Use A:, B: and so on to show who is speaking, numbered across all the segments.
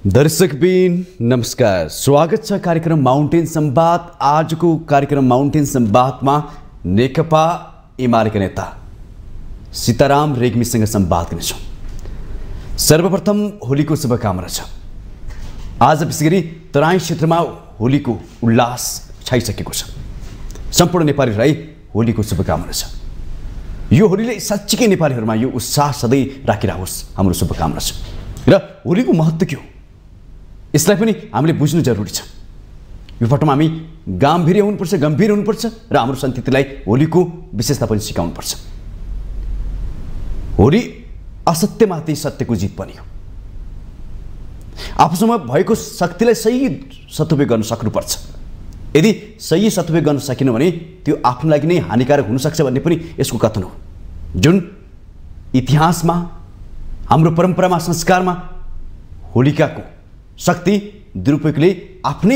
A: दर्शकबिन नमस्कार, स्वागत छ कार्यक्रम माउन्टेन संवाद। आजको कार्यक्रम माउन्टेन संवादमा नेकपा एमालेका नेता सीताराम रेग्मीसँग संवाद गर्नेछौँ। सर्वप्रथम होलीको शुभकामना छ। आज विशेष गरी तराई क्षेत्रमा होलीको उल्लास छाइसकेको छ। सम्पूर्ण नेपालीहरूलाई होलीको शुभकामना छ। यो होलीले साँच्चीकै नेपालीहरूमा यो उत्साह सधैँ राखिरहोस्, हाम्रो शुभकामना छ। र होलीको महत्त्व के हो यसलाई पनि हामीले बुझ्नु जरुरी छ। यो पटमा हामी गम्भीर हुनुपर्छ र हाम्रो सन्ततिलाई होलीको विशेषता पनि सिकाउनुपर्छ। होली असत्यमाथि सत्यको जित पनि हो। आफूसँग भएको शक्तिलाई सही सदुपयोग गर्न सक्नुपर्छ। यदि सही सदुपयोग गर्न सकेन भने त्यो आफ्नो लागि नै हानिकारक हुन सक्छ भन्ने पनि यसको कथन हो। जुन इतिहासमा हाम्रो परम्परामा संस्कारमा होलिकाको शक्ति दुरुपयोगले आफ्नै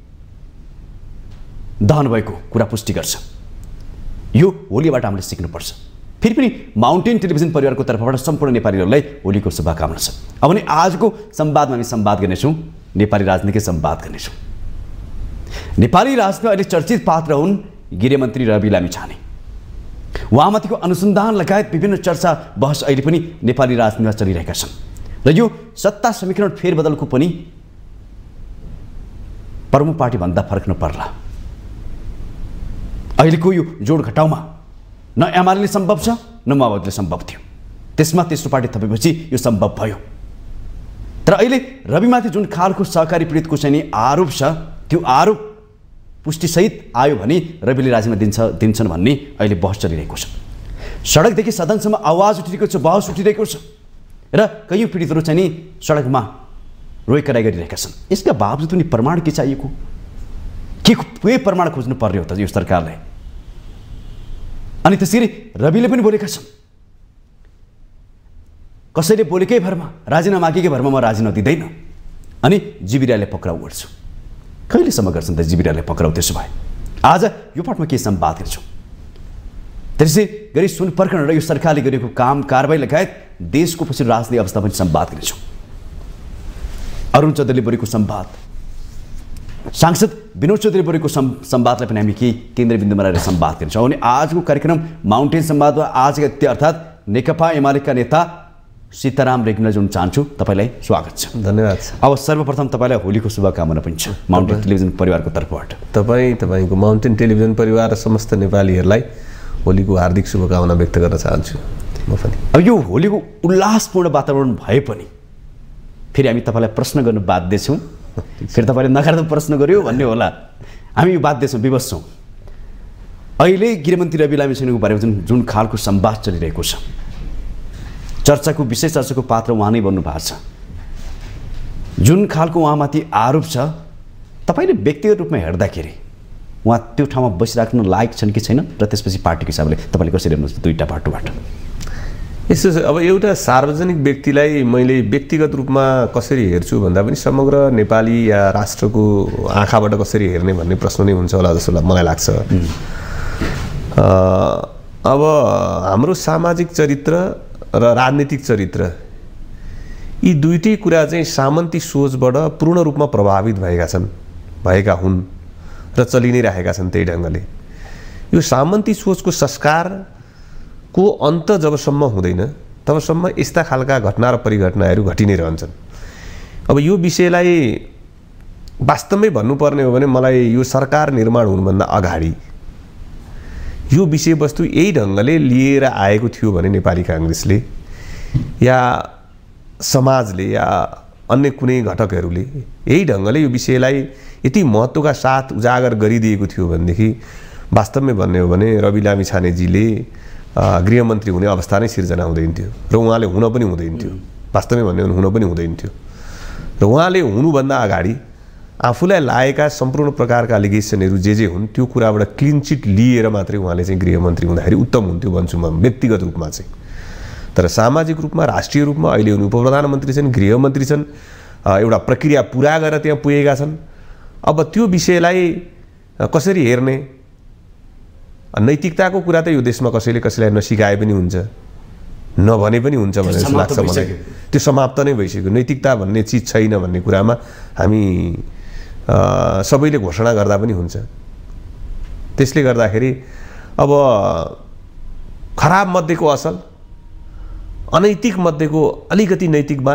A: दहन भएको कुरा पुष्टि गर्छ। यो होलीबाट हामीले सिक्नुपर्छ। फेरि पनि माउन्टेन टेलिभिजन परिवारको तर्फबाट सम्पूर्ण नेपालीहरूलाई होलीको शुभकामना छ। अब भने आजको संवादमा हामी संवाद गर्नेछौँ, नेपाली राजनीतिकै संवाद गर्नेछौँ। नेपाली राजनीतिमा अहिले चर्चित पात्र हुन् गृहमन्त्री रवि लामिछाने। उहाँमाथिको अनुसन्धान लगायत विभिन्न चर्चा बहस अहिले पनि नेपाली राजनीतिमा चलिरहेका छन् र यो सत्ता समीकरण फेरबदलको पनि प्रमुख पार्टीभन्दा फरक नपर्ला। अहिलेको यो जोड घटाउमा न एमाले सम्भव छ न माओवादीले सम्भव थियो। त्यसमा तेस्रो पार्टी थपेपछि यो सम्भव भयो। तर अहिले रविमाथि जुन खालको सहकारी पीडितको चाहिँ आरोप छ, त्यो आरोप पुष्टिसहित आयो भने रविले राजीनामा दिन्छन् भन्ने अहिले बहस चलिरहेको छ। सडकदेखि सदनसम्म आवाज उठिरहेको छ, बहस उठिरहेको छ र कयौँ पीडितहरू चाहिँ सडकमा रोइ कराइ गरिरहेका छन्। यसका बावजुद पनि प्रमाण के चाहिएको? के प्रमाण खोज्नु पर्ने हो त यो सरकारलाई? अनि त्यसरी रविले पनि बोलेका छन्, कसैले बोलेकै भरमा, राजीनामा मागेकै भरमा म राजीनामा दिँदैन। अनि जीविराले पक्राउ गर्छु। कहिलेसम्म गर्छन् त जीविराले पक्राउ? त्यसो भए आज यो पाठमा के संवाद गर्छौँ? त्यसै गरी सुन पर्खन र यो सरकारले गरेको काम कारबाही लगायत देशको पछि राजनीतिक अवस्था पनि संवाद गर्नेछौँ। अरुण चौधरी बोरेको संवाद, सांसद विनोद चौधरी बोरेको संवादलाई पनि हामी केही केन्द्रबिन्दुमा रहेर संवाद गर्छौँ। अनि आजको कार्यक्रम माउन्टेन संवादमा आजका अतिथि अर्थात् नेकपा एमालेका नेता सीताराम रेग्मीलाई जोड्न चाहन्छु। तपाईँलाई स्वागत छ।
B: धन्यवाद।
A: अब सर्वप्रथम तपाईँलाई होलीको शुभकामना पनि छ माउन्टेन टेलिभिजन परिवारको तर्फबाट।
B: तपाईँको माउन्टेन टेलिभिजन परिवार र समस्त नेपालीहरूलाई होलीको हार्दिक शुभकामना व्यक्त गर्न चाहन्छु म पनि।
A: अब यो होलीको उल्लासपूर्ण वातावरण भए पनि फेरि हामी तपाईँलाई प्रश्न गर्नु बाध्य छौँ। फेरि तपाईँले नकारात्मक प्रश्न गर्यो भन्ने होला। हामी यो बाध्य छौँ, विवश छौँ। अहिले गृहमन्त्री रवि लामिछानेको बारेमा जुन खालको संवाद चलिरहेको छ, चर्चाको विषय, चर्चाको पात्र उहाँ नै बन्नु भएको छ। जुन खालको उहाँमाथि आरोप छ, तपाईँले व्यक्तिगत रूपमा हेर्दाखेरि उहाँ त्यो ठाउँमा बसिराख्न लायक छन् कि छैन, र त्यसपछि पार्टीको हिसाबले तपाईँले कसरी हेर्नुहुन्छ दुईवटा बाटोबाट?
B: यस्तो छ, अब एउटा सार्वजनिक व्यक्तिलाई मैले व्यक्तिगत रूपमा कसरी हेर्छु भन्दा पनि समग्र नेपाली या राष्ट्रको आँखाबाट कसरी हेर्ने भन्ने प्रश्न नै हुन्छ होला जस्तो मलाई लाग्छ। अब हाम्रो सामाजिक चरित्र र राजनीतिक चरित्र यी दुईटै कुरा चाहिँ सामन्ती सोचबाट पूर्ण रूपमा प्रभावित भएका हुन् र चलि नै राखेका छन् त्यही ढङ्गले। यो सामन्ती सोचको संस्कारको अन्त जबसम्म हुँदैन तबसम्म यस्ता खालका घटना र परिघटनाहरू घटि नै रहन्छन्। अब यो विषयलाई वास्तवमै भन्नुपर्ने हो भने मलाई यो सरकार निर्माण हुनुभन्दा अगाडि यो विषयवस्तु यही ढङ्गले लिएर आएको थियो भने नेपाली काङ्ग्रेसले या समाजले या अन्य कुनै घटकहरूले यही ढङ्गले यो विषयलाई यति महत्त्वका साथ उजागर गरिदिएको थियो भनेदेखि वास्तवमै भन्ने हो भने रवि लामिछानेजीले गृहमन्त्री हुने अवस्था नै सिर्जना हुँदैन थियो र उहाँले हुन पनि हुँदैन थियो। वास्तवमै भन्ने हो भने हुन पनि हुँदैन थियो। र उहाँले हुनुभन्दा अगाडि आफूलाई लागेका सम्पूर्ण प्रकारका एलिगेसनहरू जे हुन् त्यो कुराबाट क्लिन चिट लिएर मात्रै उहाँले चाहिँ गृहमन्त्री हुँदाखेरि उत्तम हुन्थ्यो भन्छु म व्यक्तिगत रूपमा चाहिँ। तर सामाजिक रूपमा, राष्ट्रिय रूपमा अहिले उनी उपप्रधानमन्त्री छन्, गृहमन्त्री छन्, एउटा प्रक्रिया पुरा गरेर त्यहाँ पुगेका छन्। अब त्यो विषयलाई कसरी हेर्ने? नैतिकताको कुरा त यो देशमा कसैले कसैलाई नसिकाए पनि हुन्छ। नभने पनि हुन्छ भन्ने जस्तो लाग्छ मलाई। त्यो समाप्त नै भइसक्यो। नैतिकता भन्ने चिज छैन भन्ने कुरामा हामी सबैले घोषणा गर्दा पनि हुन्छ। त्यसले गर्दाखेरि अब खराब मध्येको असल, अनैतिक मध्येको अलिकति नैतिकवान,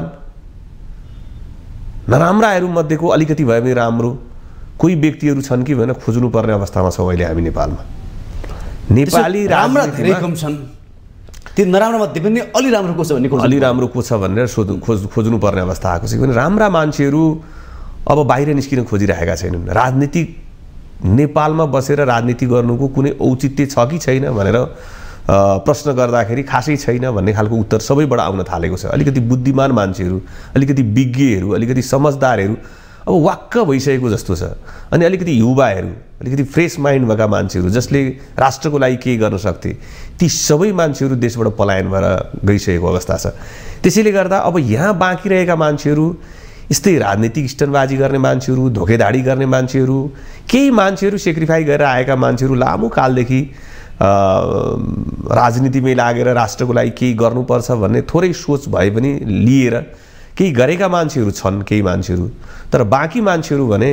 B: नराम्राहरू मध्येको अलिकति भए पनि राम्रो कोही व्यक्तिहरू छन् कि भनेर खोज्नुपर्ने अवस्थामा छौँ अहिले हामी नेपालमा। नेपाली
A: राम्रा धेरै कम छन्, त्यो नराम्रो मध्ये पनि अलि राम्रो को छ भन्ने
B: अलि राम्रो को छ भनेर खोज्नुपर्ने अवस्था आएको छ। किनभने राम्रा मान्छेहरू अब बाहिर निस्किन खोजिरहेका छैनन्। राजनीतिक नेपालमा बसेर राजनीति गर्नुको कुनै औचित्य छ कि छैन भनेर प्रश्न गर्दाखेरि खासै छैन भन्ने खालको उत्तर सबैबाट आउन थालेको छ। अलिकति बुद्धिमान मान्छेहरू, अलिकति विज्ञहरू, अलिकति समझदारहरू अब वाक्क भइसकेको जस्तो छ। अनि अलिकति युवाहरू, अलिकति फ्रेस माइन्ड भएका मान्छेहरू जसले राष्ट्रको लागि केही गर्न सक्थे, ती सबै मान्छेहरू देशबाट पलायन भएर गइसकेको अवस्था छ। त्यसैले गर्दा अब यहाँ बाँकी रहेका मान्छेहरू यस्तै राजनीतिक स्टनबाजी गर्ने मान्छेहरू, धोकेधाडी गर्ने मान्छेहरू, केही मान्छेहरू सेक्रिफाई गरेर आएका मान्छेहरू लामो कालदेखि राजनीतिमै लागेर राष्ट्रको लागि केही गर्नुपर्छ भन्ने थोरै सोच भए पनि लिएर केही गरेका मान्छेहरू छन् केही मान्छेहरू। तर बाँकी मान्छेहरू भने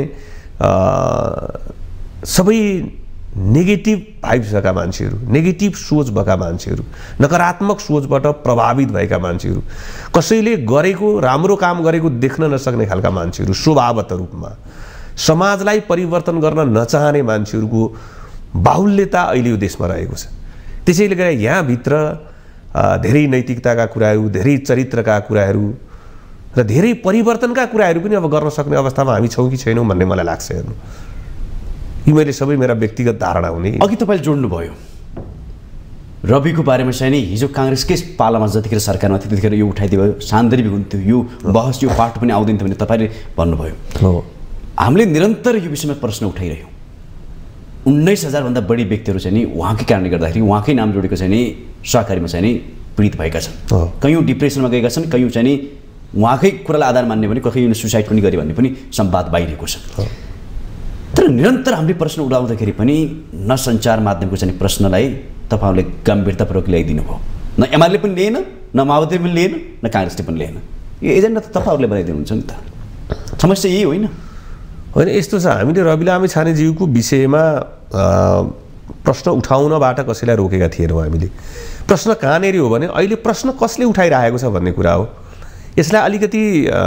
B: सबै नेगेटिभ भाइब्स भएका मान्छेहरू, नेगेटिभ सोच भएका मान्छेहरू, नकारात्मक सोचबाट प्रभावित भएका मान्छेहरू, कसैले गरेको राम्रो काम गरेको देख्न नसक्ने खालका मान्छेहरू, स्वभावत रूपमा समाजलाई परिवर्तन गर्न नचाहने मान्छेहरूको बाहुल्यता अहिले यो देशमा रहेको छ। त्यसैले गर्दा यहाँभित्र धेरै नैतिकताका कुराहरू, धेरै चरित्रका कुराहरू र धेरै परिवर्तनका कुराहरू पनि अब गर्न सक्ने अवस्थामा हामी छौँ कि छैनौँ भन्ने मलाई लाग्छ। हेर्नु, यी मैले सबै मेरा व्यक्तिगत धारणा हुने।
A: अघि तपाईँले जोड्नुभयो रविको बारेमा चाहिँ नि हिजो काङ्ग्रेसकै पालामा जतिखेर सरकारमा थियो त्यतिखेर यो उठाइदियो, सान्दर्भिक हुन्थ्यो, यो बहस यो पाठ पनि आउँदैन थियो भने तपाईँले भन्नुभयो। हामीले निरन्तर यो विषयमा प्रश्न उठाइरह्यौँ। 19,000 भन्दा बढी व्यक्तिहरू चाहिँ नि उहाँकै कारणले गर्दाखेरि उहाँकै नाम जोडेको चाहिँ नि सहकारीमा चाहिँ नि पीडित भएका छन्। कयौँ डिप्रेसनमा गएका छन्, कयौँ चाहिँ नि उहाँकै कुरालाई आधार मान्ने भने कयौँ सुसाइड पनि गरे भन्ने पनि संवाद बाहिरिएको छ। तर निरन्तर हामीले प्रश्न उठाउँदाखेरि पनि न सञ्चार माध्यमको चाहिँ प्रश्नलाई तपाईँहरूले गम्भीरतापूर्वक ल्याइदिनु भयो। न एमाले पनि लिएन, न माओवादी पनि लिएन, न काङ्ग्रेसले पनि लिएन। यो एजेन्डा त तपाईँहरूले बनाइदिनुहुन्छ नि त। समस्या यही होइन?
B: होइन, यस्तो छ, हामीले रवि लामी छानेज्यूको विषयमा प्रश्न उठाउनबाट कसैलाई रोकेका थिएनौँ। हामीले प्रश्न कहाँनिर हो भने अहिले प्रश्न कसले उठाइरहेको छ भन्ने कुरा हो। यसलाई अलिकति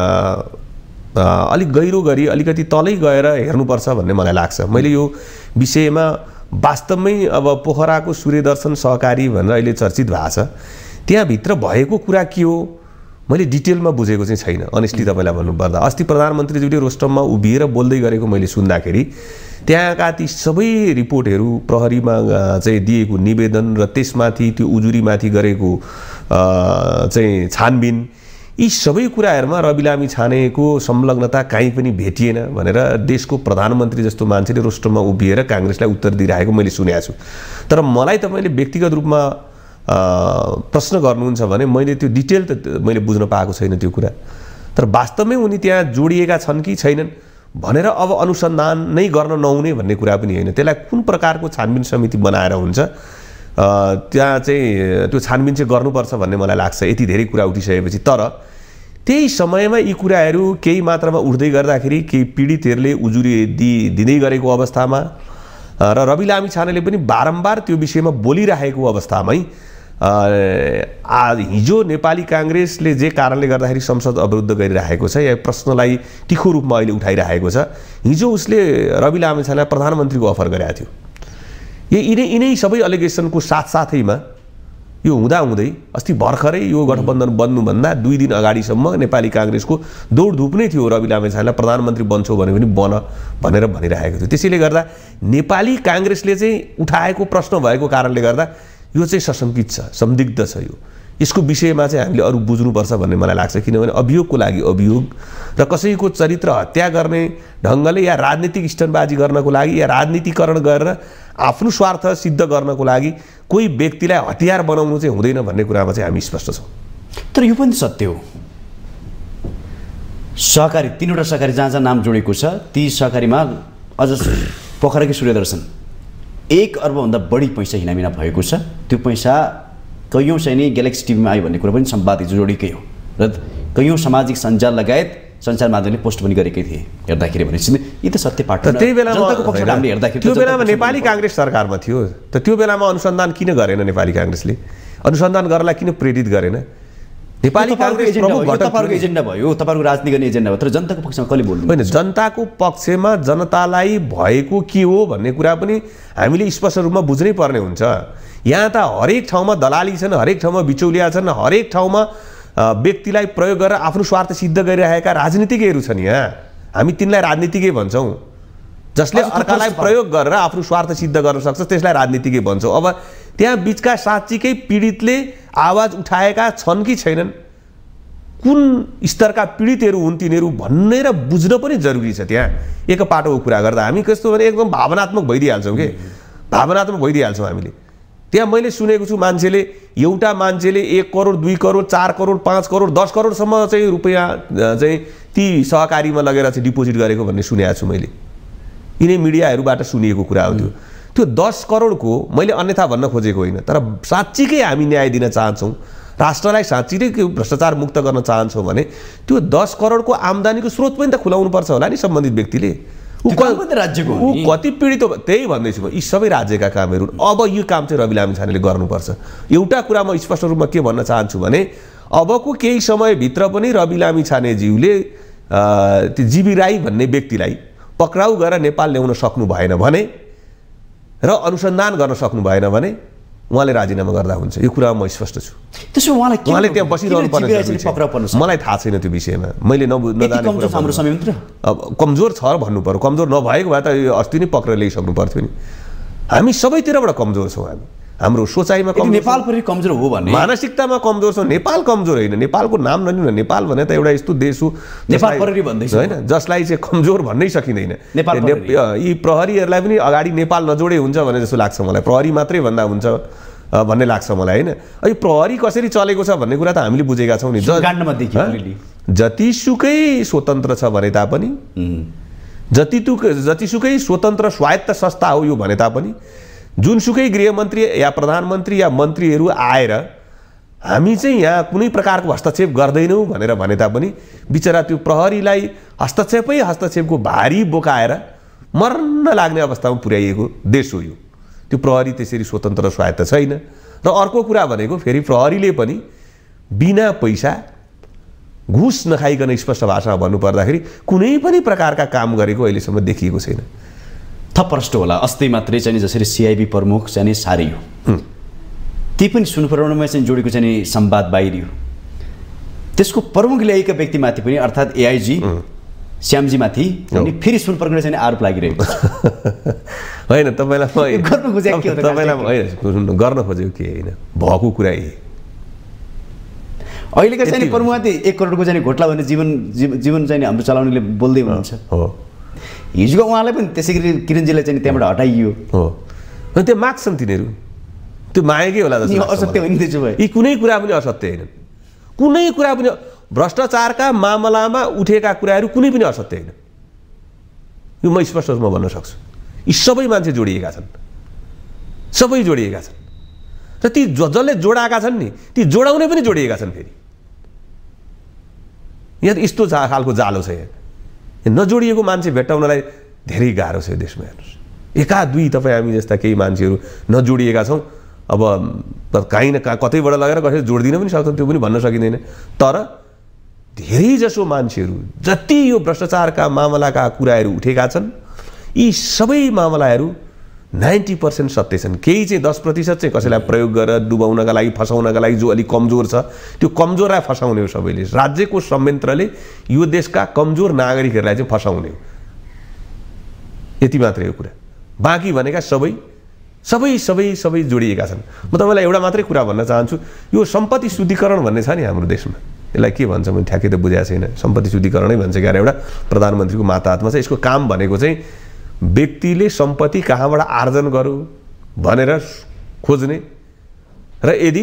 B: अलिक गहिरो गरी अलिकति तलै गएर हेर्नुपर्छ भन्ने मलाई लाग्छ। मैले यो विषयमा वास्तवमै अब पोखराको सूर्यदर्शन सहकारी भनेर अहिले चर्चित भएको छ, त्यहाँभित्र भएको कुरा के हो मैले डिटेलमा बुझेको चाहिँ छैन। अनेस्टली तपाईँलाई भन्नुपर्दा अस्ति प्रधानमन्त्रीज्यूले रोस्टममा उभिएर बोल्दै गरेको मैले सुन्दाखेरि त्यहाँका ती सबै रिपोर्टहरू, प्रहरीमा चाहिँ दिएको निवेदन र त्यसमाथि त्यो उजुरीमाथि गरेको चाहिँ छानबिन, यी सबै कुराहरूमा रवि लामी छानेको संलग्नता कहीँ पनि भेटिएन भनेर देशको प्रधानमन्त्री जस्तो मान्छेले रोस्टममा उभिएर काङ्ग्रेसलाई उत्तर दिइरहेको मैले सुनेको छु। तर मलाई तपाईँले व्यक्तिगत रूपमा प्रश्न गर्नुहुन्छ भने मैले त्यो डिटेल त मैले बुझ्न पाएको छैन त्यो कुरा। तर वास्तवमै उनी त्यहाँ जोडिएका छन् कि छैनन् भनेर अब अनुसन्धान नै गर्न नहुने भन्ने कुरा पनि होइन। त्यसलाई कुन प्रकारको छानबिन समिति बनाएर हुन्छ त्यहाँ चाहिँ त्यो छानबिन चाहिँ गर्नुपर्छ भन्ने मलाई लाग्छ, यति धेरै कुरा उठिसकेपछि। तर त्यही समयमा यी कुराहरू केही मात्रामा उठ्दै गर्दाखेरि केही पीडितहरूले उजुरी दिँदै गरेको अवस्थामा र रवि लामी छानेले पनि बारम्बार त्यो विषयमा बोलिरहेको अवस्थामै हिजो नेपाली काङ्ग्रेसले जे कारणले गर्दाखेरि संसद अवरुद्ध गरिरहेको छ या प्रश्नलाई तिखो रूपमा अहिले उठाइरहेको छ, हिजो उसले रवि लामी छानेलाई प्रधानमन्त्रीको अफर गरेको थियो। यिनै सबै एलिगेसनको साथसाथैमा यो हुँदाहुँदै अस्ति भर्खरै यो गठबन्धन बन्नुभन्दा 2 दिन अगाडिसम्म नेपाली काङ्ग्रेसको दौडधुप नै थियो रवि लामी छानेलाई प्रधानमन्त्री बन्छौ भने पनि बन भनेर भनिरहेको थियो। त्यसैले गर्दा नेपाली काङ्ग्रेसले चाहिँ उठाएको प्रश्न भएको कारणले गर्दा यो चाहिँ सशङ्कित छ, संदिग्ध छ। यसको विषयमा चाहिँ हामीले अरू बुझ्नुपर्छ भन्ने मलाई लाग्छ। किनभने अभियोगको लागि अभियोग र कसैको चरित्र हत्या गर्ने ढङ्गले या राजनीतिक स्टनबाजी गर्नको लागि या राजनीतिकरण गरेर आफ्नो स्वार्थ सिद्ध गर्नको लागि कोही व्यक्तिलाई हतियार बनाउनु चाहिँ हुँदैन भन्ने कुरामा चाहिँ हामी स्पष्ट छौँ।
A: तर यो पनि सत्य हो, सहकारी 3वटा सहकारी जहाँ जहाँ नाम जोडेको छ ती सहकारीमा अझ पोखराकै सूर्यदर्शन 1 अर्बभन्दा बढी पैसा हिनामिना भएको छ। त्यो पैसा कैयौँ चाहिँ नि ग्यालेक्सी टिभीमा आयो भन्ने कुरा पनि संवाद हिजो जोडिएकै हो र कैयौँ सामाजिक सञ्जाल लगायत सञ्चार माध्यमले पोस्ट पनि गरेकै थिए हेर्दाखेरि भनेपछि यी त सत्य पाठ
B: त्यही बेलामा
A: जनताको पक्षबाट हामीले हेर्दाखेरि
B: त्यो बेलामा नेपाली काङ्ग्रेस सरकारमा थियो त त्यो बेलामा अनुसन्धान किन गरेन नेपाली काङ्ग्रेसले अनुसन्धान गर्नलाई किन प्रेरित गरेन नेपाली काङ्ग्रेस प्रमुख घटक
A: तपाईहरुको एजेन्डा भयो तपाईहरुको राजनीति गर्ने एजेन्डा भयो तर जनताको पक्षमा कहिले बोल्नु
B: होइन जनताको पक्षमा जनतालाई भएको के हो भन्ने कुरा पनि हामीले स्पष्ट रूपमा बुझ्नै पर्ने हुन्छ यहाँ त हरेक ठाउँमा दलाली छन् हरेक ठाउँमा बिचौलिया छन् हरेक ठाउँमा व्यक्तिलाई प्रयोग गरेर आफ्नो स्वार्थ सिद्ध गरिरहेका राजनीतिज्ञहरू छन् यहाँ हामी तिनलाई राजनीतिज्ञ भन्छौँ जसले अर्कालाई प्रयोग गरेर आफ्नो स्वार्थ सिद्ध गर्न सक्छ त्यसलाई राजनीतिज्ञ भन्छौँ अब त्यहाँ बिचका साँच्चीकै पीडितले आवाज उठाएका छन् कि छैनन् कुन स्तरका पीडितहरू हुन् तिनीहरू भनेर बुझ्न पनि जरुरी छ त्यहाँ एकपाटोको कुरा गर्दा हामी कस्तो भने एकदम भावनात्मक भइदिइहाल्छौँ कि भावनात्मक भइदिइहाल्छौँ हामीले त्यहाँ मैले सुनेको छु मान्छेले एउटा मान्छेले 1 करोड 2 करोड 4 करोड 5 करोड 10 करोडसम्म चाहिँ रुपैयाँ चाहिँ ती सहकारीमा लगेर चाहिँ डिपोजिट गरेको भन्ने सुनेको छु मैले यिनै मिडियाहरूबाट सुनिएको कुरा हो त्यो 10 करोडको मैले अन्यथा भन्न खोजेको होइन तर साँच्चीकै हामी न्याय दिन चाहन्छौँ राष्ट्रलाई साँच्चीकै भ्रष्टाचार मुक्त गर्न चाहन्छौँ भने त्यो 10 करोडको आम्दानीको स्रोत पनि त खुलाउनु पर्छ होला नि सम्बन्धित व्यक्तिले
A: राज्यको
B: ऊ कति पीडित हो त्यही भन्दैछु म यी सबै राज्यका कामहरू अब यो काम चाहिँ रवि लामिछानेले गर्नुपर्छ एउटा कुरा म स्पष्ट रूपमा के भन्न चाहन्छु भने अबको केही समयभित्र पनि रवि लामिछानेज्यूले त्यो जीवी राई भन्ने व्यक्तिलाई पक्राउ गरेर नेपाल ल्याउन सक्नु भएन भने र अनुसन्धान गर्न सक्नु भएन भने उहाँले राजीनामा गर्दा हुन्छ यो कुरा म स्पष्ट छु
A: त्यसो
B: उहाँले त्यहाँ बसिरहनु पर्छ मलाई थाहा छैन त्यो विषयमा मैले नजाने अब कमजोर छ भन्नु पर्यो कमजोर नभएको भए त अस्ति नै पक्रेर ल्याइसक्नु पर्थ्यो नि हामी सबैतिरबाट कमजोर छौँ हामी हाम्रो सोचाइमा
A: नेपाल पनि कमजोर हो भने
B: मानसिकतामा कमजोर छौँ नेपाल कमजोर होइन नेपालको नाम नलिनु नेपाल भने त एउटा यस्तो देश हो
A: नेपाल प्रहरी भन्दैछ
B: होइन जसलाई चाहिँ कमजोर भन्नै सकिँदैन यी प्रहरीहरूलाई पनि अगाडि नेपाल नजोडे हुन्छ भने जस्तो लाग्छ मलाई प्रहरी मात्रै भन्दा हुन्छ भन्ने लाग्छ मलाई होइन यो प्रहरी कसरी चलेको छ भन्ने कुरा त हामीले बुझेका छौँ नि जतिसुकै स्वतन्त्र छ भने तापनि जतिसुकै स्वतन्त्र स्वायत्त संस्था हो यो भने तापनि जुनसुकै गृहमन्त्री या प्रधानमन्त्री या मन्त्रीहरू आएर हामी चाहिँ यहाँ कुनै प्रकारको हस्तक्षेप गर्दैनौँ भनेर भने तापनि बिचरा त्यो प्रहरीलाई हस्तक्षेपको भारी बोकाएर मर्न लाग्ने अवस्थामा पुर्याइएको देश हो यो त्यो प्रहरी त्यसरी स्वतन्त्र र स्वायत्त छैन र अर्को कुरा भनेको फेरि प्रहरीले पनि बिना पैसा घुस नखाइकन स्पष्ट भाषामा भन्नुपर्दाखेरि कुनै पनि प्रकारका काम गरेको अहिलेसम्म देखिएको छैन
A: थप प्रष्ट होला अस्ति मात्रै चाहिँ जसरी सिआइबी प्रमुख चाहिँ सारियो ती पनि सुनपुराउनमा चाहिँ जोडेको चाहिँ संवाद बाहिरियो त्यसको प्रमुख ल्याएका व्यक्तिमाथि पनि अर्थात् एआइजी श्यामजीमाथि अनि फेरि सुनपुराउनमा चाहिँ आरोप लागिरहेको छ
B: होइन तपाईँलाई
A: गर्न खोजेको के हो
B: तपाईँलाई होइन गर्न खोजेको के होइन भएको कुरा यही
A: अहिलेका चाहिँ प्रमुखमाथि 1 करोडको चाहिँ घोटाला भने जीवन चाहिँ हाम्रो चलाउनेले बोल्दै हुनुहुन्छ
B: हो
A: हिजोको उहाँलाई पनि त्यसै गरी किरणजीलाई चाहिँ त्यहाँबाट हटाइयो
B: हो त्यो माग्छन् तिनीहरू त्यो मागेकै होला जस्तो
A: असत्य होइन त्यसो भए
B: यी कुनै कुरा पनि असत्य होइन कुनै कुरा पनि भ्रष्टाचारका मामलामा उठेका कुराहरू कुनै पनि असत्य होइन यो म स्पष्ट रूपमा भन्न सक्छु यी सबै मान्छे जोडिएका छन् सबै जोडिएका छन् र ती जसले जोडाएका छन् नि ती जोडाउने पनि जोडिएका छन् फेरि यहाँ त यस्तो खालको जालो छ यहाँ नजोडिएको मान्छे भेट्टाउनलाई धेरै गाह्रो छ यो देशमा हेर्नुहोस् एका दुई तपाईँ हामी जस्ता केही मान्छेहरू नजोडिएका छौँ अब काहीँ न कतैबाट लगेर कसैले जोडिदिन पनि सक्छौँ त्यो पनि भन्न सकिँदैन तर धेरैजसो मान्छेहरू जति यो भ्रष्टाचारका मामलाका कुराहरू उठेका छन् यी सबै मामलाहरू 90% सत्य छन् केही चाहिँ 10% चाहिँ कसैलाई प्रयोग गरेर डुबाउनका लागि फसाउनका लागि जो अलिक कमजोर छ त्यो कमजोरलाई फसाउने हो सबैले राज्यको संयन्त्रले यो देशका कमजोर नागरिकहरूलाई चाहिँ फसाउने हो यति मात्रै हो कुरा बाँकी भनेका सबै जोडिएका छन् म तपाईँलाई एउटा मात्रै कुरा भन्न चाहन्छु यो सम्पत्ति शुद्धिकरण भन्ने छ नि हाम्रो देशमा यसलाई के भन्छ मैले ठ्याक्कै त बुझाएको छैन सम्पत्ति शुद्धिकरणै भन्छ क्यार एउटा प्रधानमन्त्रीको माता हातमा छ यसको काम भनेको चाहिँ व्यक्तिले सम्पत्ति कहाँबाट आर्जन गरौँ भनेर खोज्ने र यदि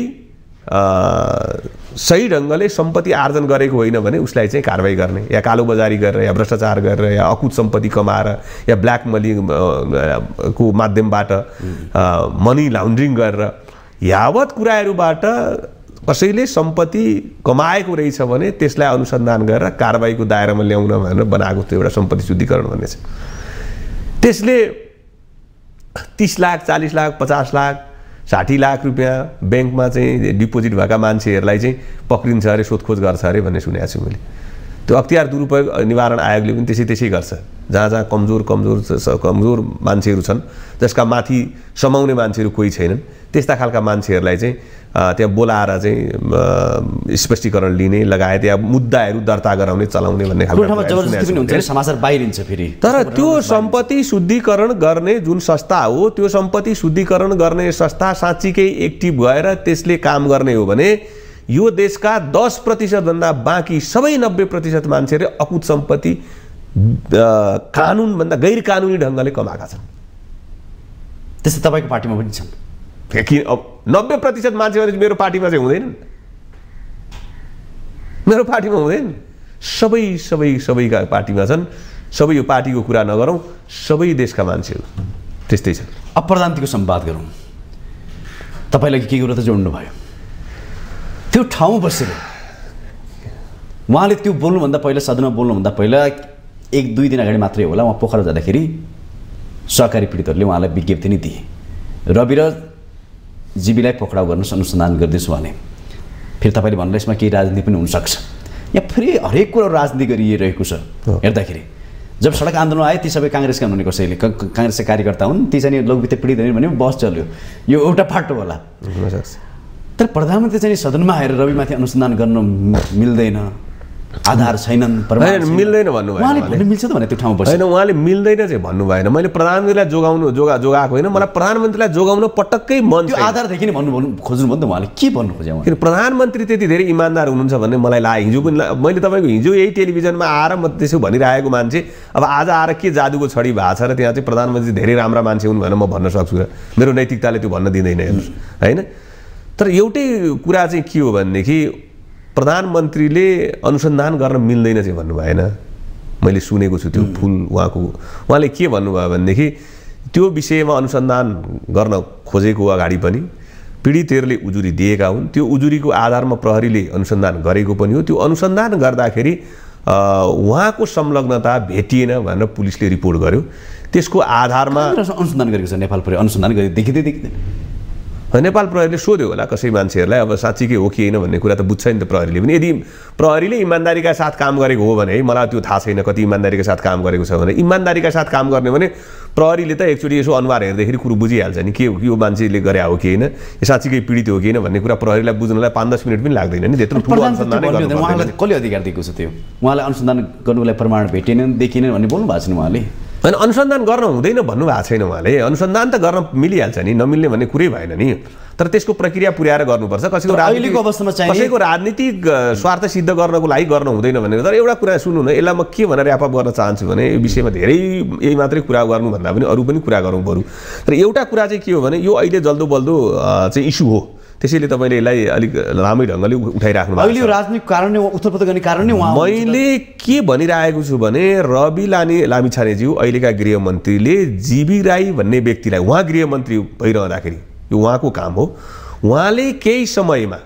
B: सही ढङ्गले सम्पत्ति आर्जन गरेको होइन भने उसलाई चाहिँ कारबाही गर्ने या कालोबजारी गरेर या भ्रष्टाचार गरेर या अकुत सम्पत्ति कमाएर या ब्ल्याक मनी को माध्यमबाट मनी लाउन्ड्रिङ गरेर यावत कुराहरूबाट कसैले सम्पत्ति कमाएको रहेछ भने त्यसलाई अनुसन्धान गरेर कारबाहीको दायरामा ल्याउन भनेर बनाएको त्यो एउटा सम्पत्ति शुद्धिकरण भन्ने छ। त्यसले 30 लाख 40 लाख 50 लाख 60 लाख रुपियाँ ब्याङ्कमा चाहिँ डिपोजिट भएका मान्छेहरूलाई चाहिँ पक्रिन्छ अरे, सोधखोज गर्छ अरे भन्ने सुनेको छु मैले। त्यो अख्तियार दुरुपयोग निवारण आयोगले पनि त्यसै गर्छ। जहाँ जहाँ कमजोर मान्छेहरू छन्, जसका माथि समाउने मान्छेहरू कोही छैनन्, त्यस्ता खालका मान्छेहरूलाई चाहिँ त्यहाँ बोलाएर चाहिँ स्पष्टीकरण लिने लगायत या मुद्दाहरू दर्ता गराउने चलाउने भन्ने खालको
A: समाचार बाहिरिन्छ फेरि।
B: तर त्यो सम्पत्ति शुद्धिकरण गर्ने जुन संस्था हो, त्यो सम्पत्ति शुद्धिकरण गर्ने संस्था साँच्चीकै एक्टिभ भएर त्यसले काम गर्ने हो भने यो देशका 10% भन्दा बाँकी सबै 90% मान्छेले अकुत सम्पत्ति कानुनभन्दा गैर कानुनी ढङ्गले कमाएका छन्।
A: त्यस्तै तपाईँको पार्टीमा पनि छन्
B: कि अब 90% मान्छेहरू मेरो पार्टीमा चाहिँ हुँदैन, मेरो पार्टीमा हुँदैन। सबैका पार्टीमा छन्। सबै यो पार्टीको कुरा नगरौँ, सबै देशका मान्छेहरू त्यस्तै छन्।
A: अब प्रधानमन्त्रीको संवाद गरौँ। तपाईँलाई के कुरा त जोड्नु भयो त्यो ठाउँमा बसेर उहाँले त्यो बोल्नुभन्दा पहिला, सदनमा बोल्नुभन्दा पहिला 1-2 दिन अगाडि मात्रै होला, उहाँ पोखरा जाँदाखेरि सहकारी पीडितहरूले उहाँलाई विज्ञप्ति नै दिए, रवि र जीबीलाई पक्राउ गर्न अनुसन्धान गर्दैछु भने। फेरि तपाईँले भन्नु यसमा केही राजनीति पनि हुनसक्छ। यहाँ फेरि हरेक कुरा राजनीति गरिरहेको छ। हेर्दाखेरि जब सडक आन्दोलन आयो ती सबै काङ्ग्रेसका हुनुहुने, कसैले काङ्ग्रेसका कार्यकर्ता हुन्, ती चाहिँ लोकवित्त पीडित हुने भने बस चल्यो। यो एउटा पाटो होला। तर प्रधानमन्त्री चाहिँ सदनमा आएर रविमाथि अनुसन्धान गर्न मिल्दैन, आधार छैनन्,
B: मिल्दैन भन्नुभयो।
A: मिल्छ त भने त्यो ठाउँमा
B: होइन, उहाँले मिल्दैन चाहिँ भन्नु भएन। मैले प्रधानमन्त्रीलाई जोगाएको होइन, मलाई प्रधानमन्त्रीलाई जोगाउन पटक्कै मन
A: त्यो आधारदेखि नै भन्नु खोज्नु भयो नि त। उहाँले के भन्नु खोज्यो?
B: किन प्रधानमन्त्री त्यति धेरै इमान्दार हुनुहुन्छ भन्ने मलाई लाग्यो। हिजो पनि मैले तपाईँको हिजो यही टेलिभिजनमा आएर म त्यसो भनिरहेको मान्छे अब आज आएर के जादुको छडी भएको छ र त्यहाँ चाहिँ प्रधानमन्त्री धेरै राम्रा मान्छे हुन् भनेर म भन्न सक्छु र मेरो नैतिकताले त्यो भन्न दिँदैन, हेर्नुहोस् होइन। तर एउटै कुरा चाहिँ के हो भनेदेखि प्रधानमन्त्रीले अनुसन्धान गर्न मिल्दैन चाहिँ भन्नु भएन। मैले सुनेको छु त्यो उहाँले के भन्नुभयो भनेदेखि त्यो विषयमा अनुसन्धान गर्न खोजेको अगाडि पनि पीडितहरूले उजुरी दिएका हुन्, त्यो उजुरीको आधारमा प्रहरीले अनुसन्धान गरेको पनि हो। त्यो अनुसन्धान गर्दाखेरि उहाँको संलग्नता भेटिएन भनेर पुलिसले रिपोर्ट गर्यो। त्यसको आधारमा
A: अनुसन्धान गरेको छ नेपाल प्रहरी, अनुसन्धान गरे देखिँदैन।
B: नेपाल प्रहरीले सोध्यो होला कसै मान्छेहरूलाई, अब साँच्चीकै हो कि होइन भन्ने कुरा त बुझ्छ नि त प्रहरीले पनि। यदि प्रहरीले इमान्दारीका साथ काम गरेको हो भने, मलाई त्यो थाहा छैन कति इमान्दारीका साथ काम गरेको छ भने, इमान्दारीका साथ काम गर्ने भने प्रहरीले त एकचोटि यसो अनुहार हेर्दाखेरि कुरो बुझिहाल्छ नि के हो, यो मान्छेले गरे हो कि होइन, यो साँच्चीकै पीडित हो कि होइन भन्ने कुरा प्रहरीलाई बुझ्नलाई 5-10 मिनट पनि लाग्दैन नि। त्यत्रो ठुलो अनुसन्धान
A: उहाँलाई कसले अधिकार दिएको छ? त्यो उहाँलाई अनुसन्धान गर्नुलाई प्रमाण भेटेन, देखिएन भन्ने बोल्नु भएको छ नि उहाँले।
B: होइन, अनुसन्धान गर्न हुँदैन भन्नुभएको छैन उहाँले। अनुसन्धान त गर्न मिलिहाल्छ नि, नमिल्ने भन्ने कुरै भएन नि। तर त्यसको प्रक्रिया पुर्याएर गर्नुपर्छ। कसैको राजनीतिक स्वार्थ सिद्ध गर्नको लागि गर्न हुँदैन भनेर। तर एउटा कुरा सुन्नु न, यसलाई म के भनेर ऱ्यापअप गर्न चाहन्छु भने यो विषयमा धेरै यही मात्रै कुरा गर्नुभन्दा पनि अरू पनि कुरा गरौँ बरु। तर एउटा कुरा चाहिँ के हो भने यो अहिले जल्दो बल्दो चाहिँ इस्यु हो, त्यसैले तपाईँले यसलाई अलिक लामै ढङ्गले उठाइराख्नु भएको छ।
A: अहिले राजनीतिक कारण उत्पत्त गर्ने कारण नै
B: मैले के भनिरहेको छु भने रवि लामिछानेज्यू अहिलेका गृहमन्त्रीले जीबी राई भन्ने व्यक्तिलाई, उहाँ गृहमन्त्री भइरहँदाखेरि यो उहाँको काम हो, उहाँले केही समयमा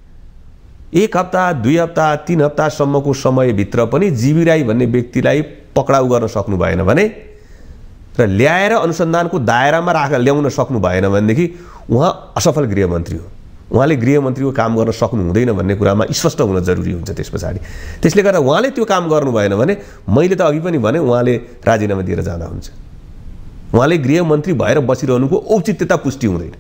B: 1 हप्ता 2 हप्ता 3 हप्तासम्मको समयभित्र पनि जीबी राई भन्ने व्यक्तिलाई पक्राउ गर्न सक्नु भएन भने र ल्याएर अनुसन्धानको दायरामा ल्याउन सक्नु भएन भनेदेखि उहाँ असफल गृहमन्त्री हो। उहाँले गृहमन्त्रीको काम गर्न सक्नु हुँदैन भन्ने कुरामा स्पष्ट हुन जरुरी हुन्छ त्यस पछाडि। त्यसले गर्दा उहाँले त्यो काम गर्नु भएन भने मैले त अघि पनि भने उहाँले राजीनामा दिएर जाँदा हुन्छ। उहाँले गृहमन्त्री भएर बसिरहनुको औचित्यता पुष्टि हुँदैन।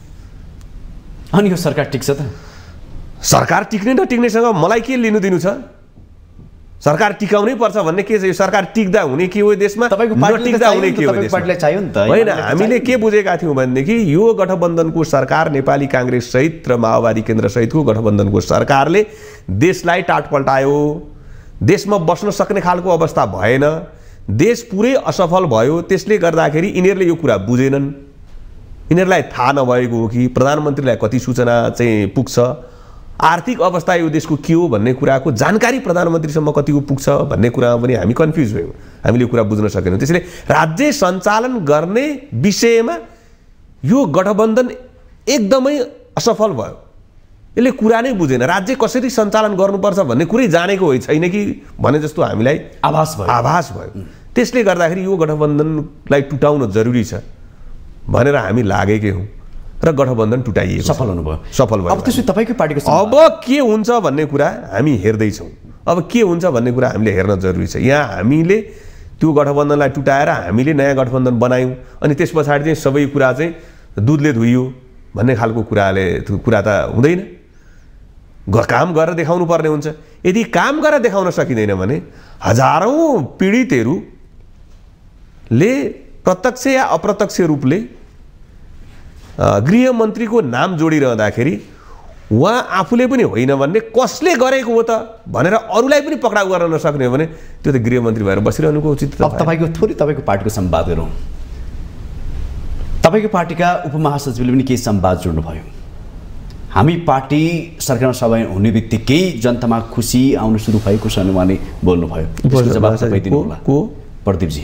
A: अनि यो सरकार टिक्छ त?
B: सरकार टिक्ने नटिक्नेसँग मलाई के लिनु दिनु छ? सरकार टिकाउनै पर्छ भन्ने के छ? यो सरकार टिक्दा हुने के हो देशमा, नटिक्दा हुने के हो देशमा? होइन, हामीले के बुझेका थियौँ भनेदेखि यो गठबन्धनको सरकार, नेपाली काङ्ग्रेस सहित र माओवादी केन्द्र सहितको गठबन्धनको सरकारले देशलाई टाटपल्टायो, देशमा बस्न सक्ने खालको अवस्था भएन, देश पुरै असफल भयो। त्यसले गर्दाखेरि यिनीहरूले यो कुरा बुझेनन्। यिनीहरूलाई थाहा नभएको हो कि प्रधानमन्त्रीलाई कति सूचना चाहिँ पुग्छ, आर्थिक अवस्था यो देशको के हो भन्ने कुराको जानकारी प्रधानमन्त्रीसम्म कतिको पुग्छ भन्ने कुरामा पनि हामी कन्फ्युज भयौँ, हामीले यो कुरा बुझ्न सकेनौँ। त्यसैले राज्य सञ्चालन गर्ने विषयमा यो गठबन्धन एकदमै असफल भयो। यसले कुरा नै बुझेन, राज्य कसरी सञ्चालन गर्नुपर्छ भन्ने कुरै जानेको होइ छैन कि भने जस्तो हामीलाई
A: आभास भयो।
B: त्यसले गर्दाखेरि यो गठबन्धनलाई टुटाउन जरुरी छ भनेर हामी लागेकै हौँ र गठबन्धन टुटाइएको, सफल भयो।
A: अब त्यसो तपाईँकै पार्टीको
B: अब के हुन्छ भन्ने कुरा हामी हेर्दैछौँ। अब के हुन्छ भन्ने कुरा हामीले हेर्न जरुरी छ। यहाँ हामीले त्यो गठबन्धनलाई टुटाएर हामीले नयाँ गठबन्धन बनायौँ अनि त्यस पछाडि चाहिँ सबै कुरा चाहिँ दुधले धुइयो भन्ने खालको कुरा त हुँदैन। काम गरेर देखाउनु पर्ने हुन्छ। यदि काम गरेर देखाउन सकिँदैन भने हजारौँ पीडितहरूले प्रत्यक्ष या अप्रत्यक्ष रूपले गृहमन्त्रीको नाम जोडिरहँदाखेरि उहाँ आफूले पनि होइन भन्ने, कसले गरेको हो त भनेर अरूलाई पनि पक्राउ गर्न नसक्ने हो भने त्यो त गृहमन्त्री भएर बसिरहनुको उचित।
A: अब तपाईँको पार्टीको संवाद गरौँ। तपाईँको पार्टीका उपमहासचिवले पनि केही संवाद जोड्नुभयो। हामी पार्टी सरकारमा सभा हुने बित्तिकै जनतामा खुसी आउन सुरु भएको छ उहाँले बोल्नुभयो। त्यसको जवाब तपाईँ दिनुहोला। प्रदीप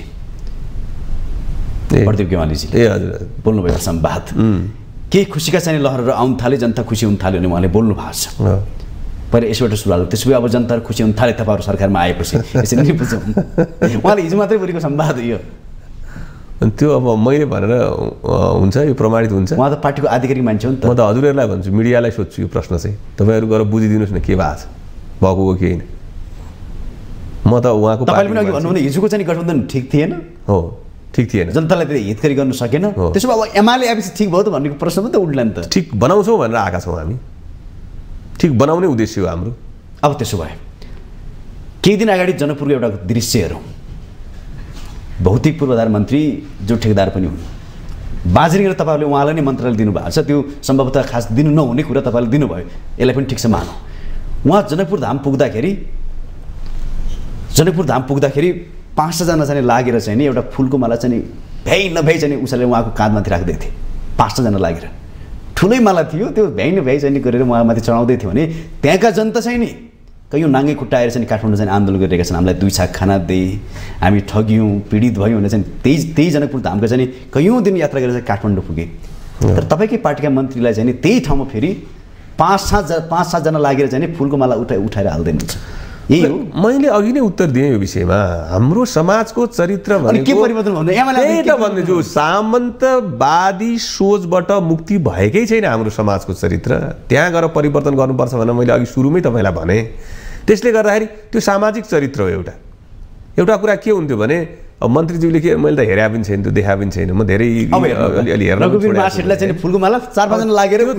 A: गेवालीजीले बोल्नुभएको संवाद केही खुसीका चाहिँ लहरहरू आउन थाले, जनता खुसी हुन थाल्यो भने उहाँले बोल्नु भएको छ। पहिला यसबाट सुरुवात, त्यसो भए अब जनता खुसी हुन थाले तपाईँहरू सरकारमा आएपछि, यसरी नै बुझौँ। उहाँले हिजो मात्रै बोलेको संवाद यो।
B: त्यो अब मैले भनेर हुन्छ, यो प्रमाणित हुन्छ।
A: उहाँ त पार्टीको आधिकारिक मान्छे हो नि त।
B: म त हजुरहरूलाई भन्छु, मिडियालाई सोध्छु यो प्रश्न चाहिँ तपाईँहरू गएर बुझिदिनुहोस् न के भएको छ, भएको हो कि होइन। म त उहाँको
A: तपाईँले पनि अघि भन्नुभयो हिजोको चाहिँ गठबन्धन ठिक थिएन।
B: हो, ठिक थिएन,
A: जनतालाई त्यही हितकारी गर्न सकेन। त्यसो भए अब एमाले आएपछि ठिक भयो त भन्ने प्रश्न पनि त उठ्ला नि त।
B: ठिक बनाउँछौँ भनेर आएका छौँ हामी, ठिक बनाउने उद्देश्य हो हाम्रो।
A: अब त्यसो भए केही दिन अगाडि जनकपुरको एउटा दृश्य हेरौँ। भौतिक पूर्वाधार मन्त्री जो ठेकेदार पनि हुन्, बाजिरिङ तपाईँहरूले उहाँलाई नै मन्त्रालय दिनुभएको छ। त्यो सम्भवतः खास दिनु नहुने कुरा तपाईँले दिनुभयो, यसलाई पनि ठिक छ मानौँ। उहाँ जनकपुर धाम पुग्दाखेरि 500जना चाहिँ लागेर चाहिँ नि एउटा फुलको माला चाहिँ भ्याइ नभ्याइ चाहिँ उसले उहाँको काँधमाथि राख्दै थिए। 500जना लागेर ठुलै माला थियो, त्यो भ्याइ नभ्याइ चाहिँ गरेर उहाँमाथि चढाउँदै थियो भने त्यहाँका जनता चाहिँ नि कयौँ नाङ्गे खुट्टाएर चाहिँ काठमाडौँ चाहिँ आन्दोलन गरिरहेका छन्। हामीलाई 2 छाक खाना दे, हामी ठगियौँ, पीडित भयौँ भने चाहिँ त्यही जनकपुर धामका चाहिँ कयौँ दिन यात्रा गरेर चाहिँ काठमाडौँ पुगे। तर तपाईँकै पार्टीका मन्त्रीलाई चाहिँ त्यही ठाउँमा फेरि 5-7जना लागेर चाहिँ फुलको माला उठाएर हाल्दैनुहुन्छ। यही हो।
B: मैले अघि नै उत्तर दिएँ यो विषयमा। हाम्रो समाजको चरित्र भनेको
A: के परिवर्तन भन्नु
B: त्यही त भन्ने जो सामन्तवादी सोचबाट मुक्ति भएकै छैन हाम्रो समाजको चरित्र। त्यहाँ गएर परिवर्तन गर्नुपर्छ भनेर मैले अघि सुरुमै तपाईँलाई भने। त्यसले गर्दाखेरि त्यो सामाजिक चरित्र हो। एउटा कुरा के हुन्थ्यो भने अब मन्त्रीज्यूले के मैले त हेरे पनि छैन, त्यो देखा पनि छैन। म धेरै अलि हेर्न
A: फुलको माला 4-5जना लागेर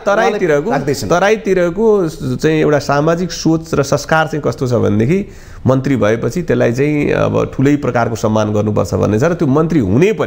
B: तराईतिरको चाहिँ एउटा सामाजिक सोच र संस्कार चाहिँ कस्तो छ भनेदेखि मन्त्री भएपछि त्यसलाई चाहिँ अब ठुलै प्रकारको सम्मान गर्नुपर्छ भन्ने छ र त्यो मन्त्री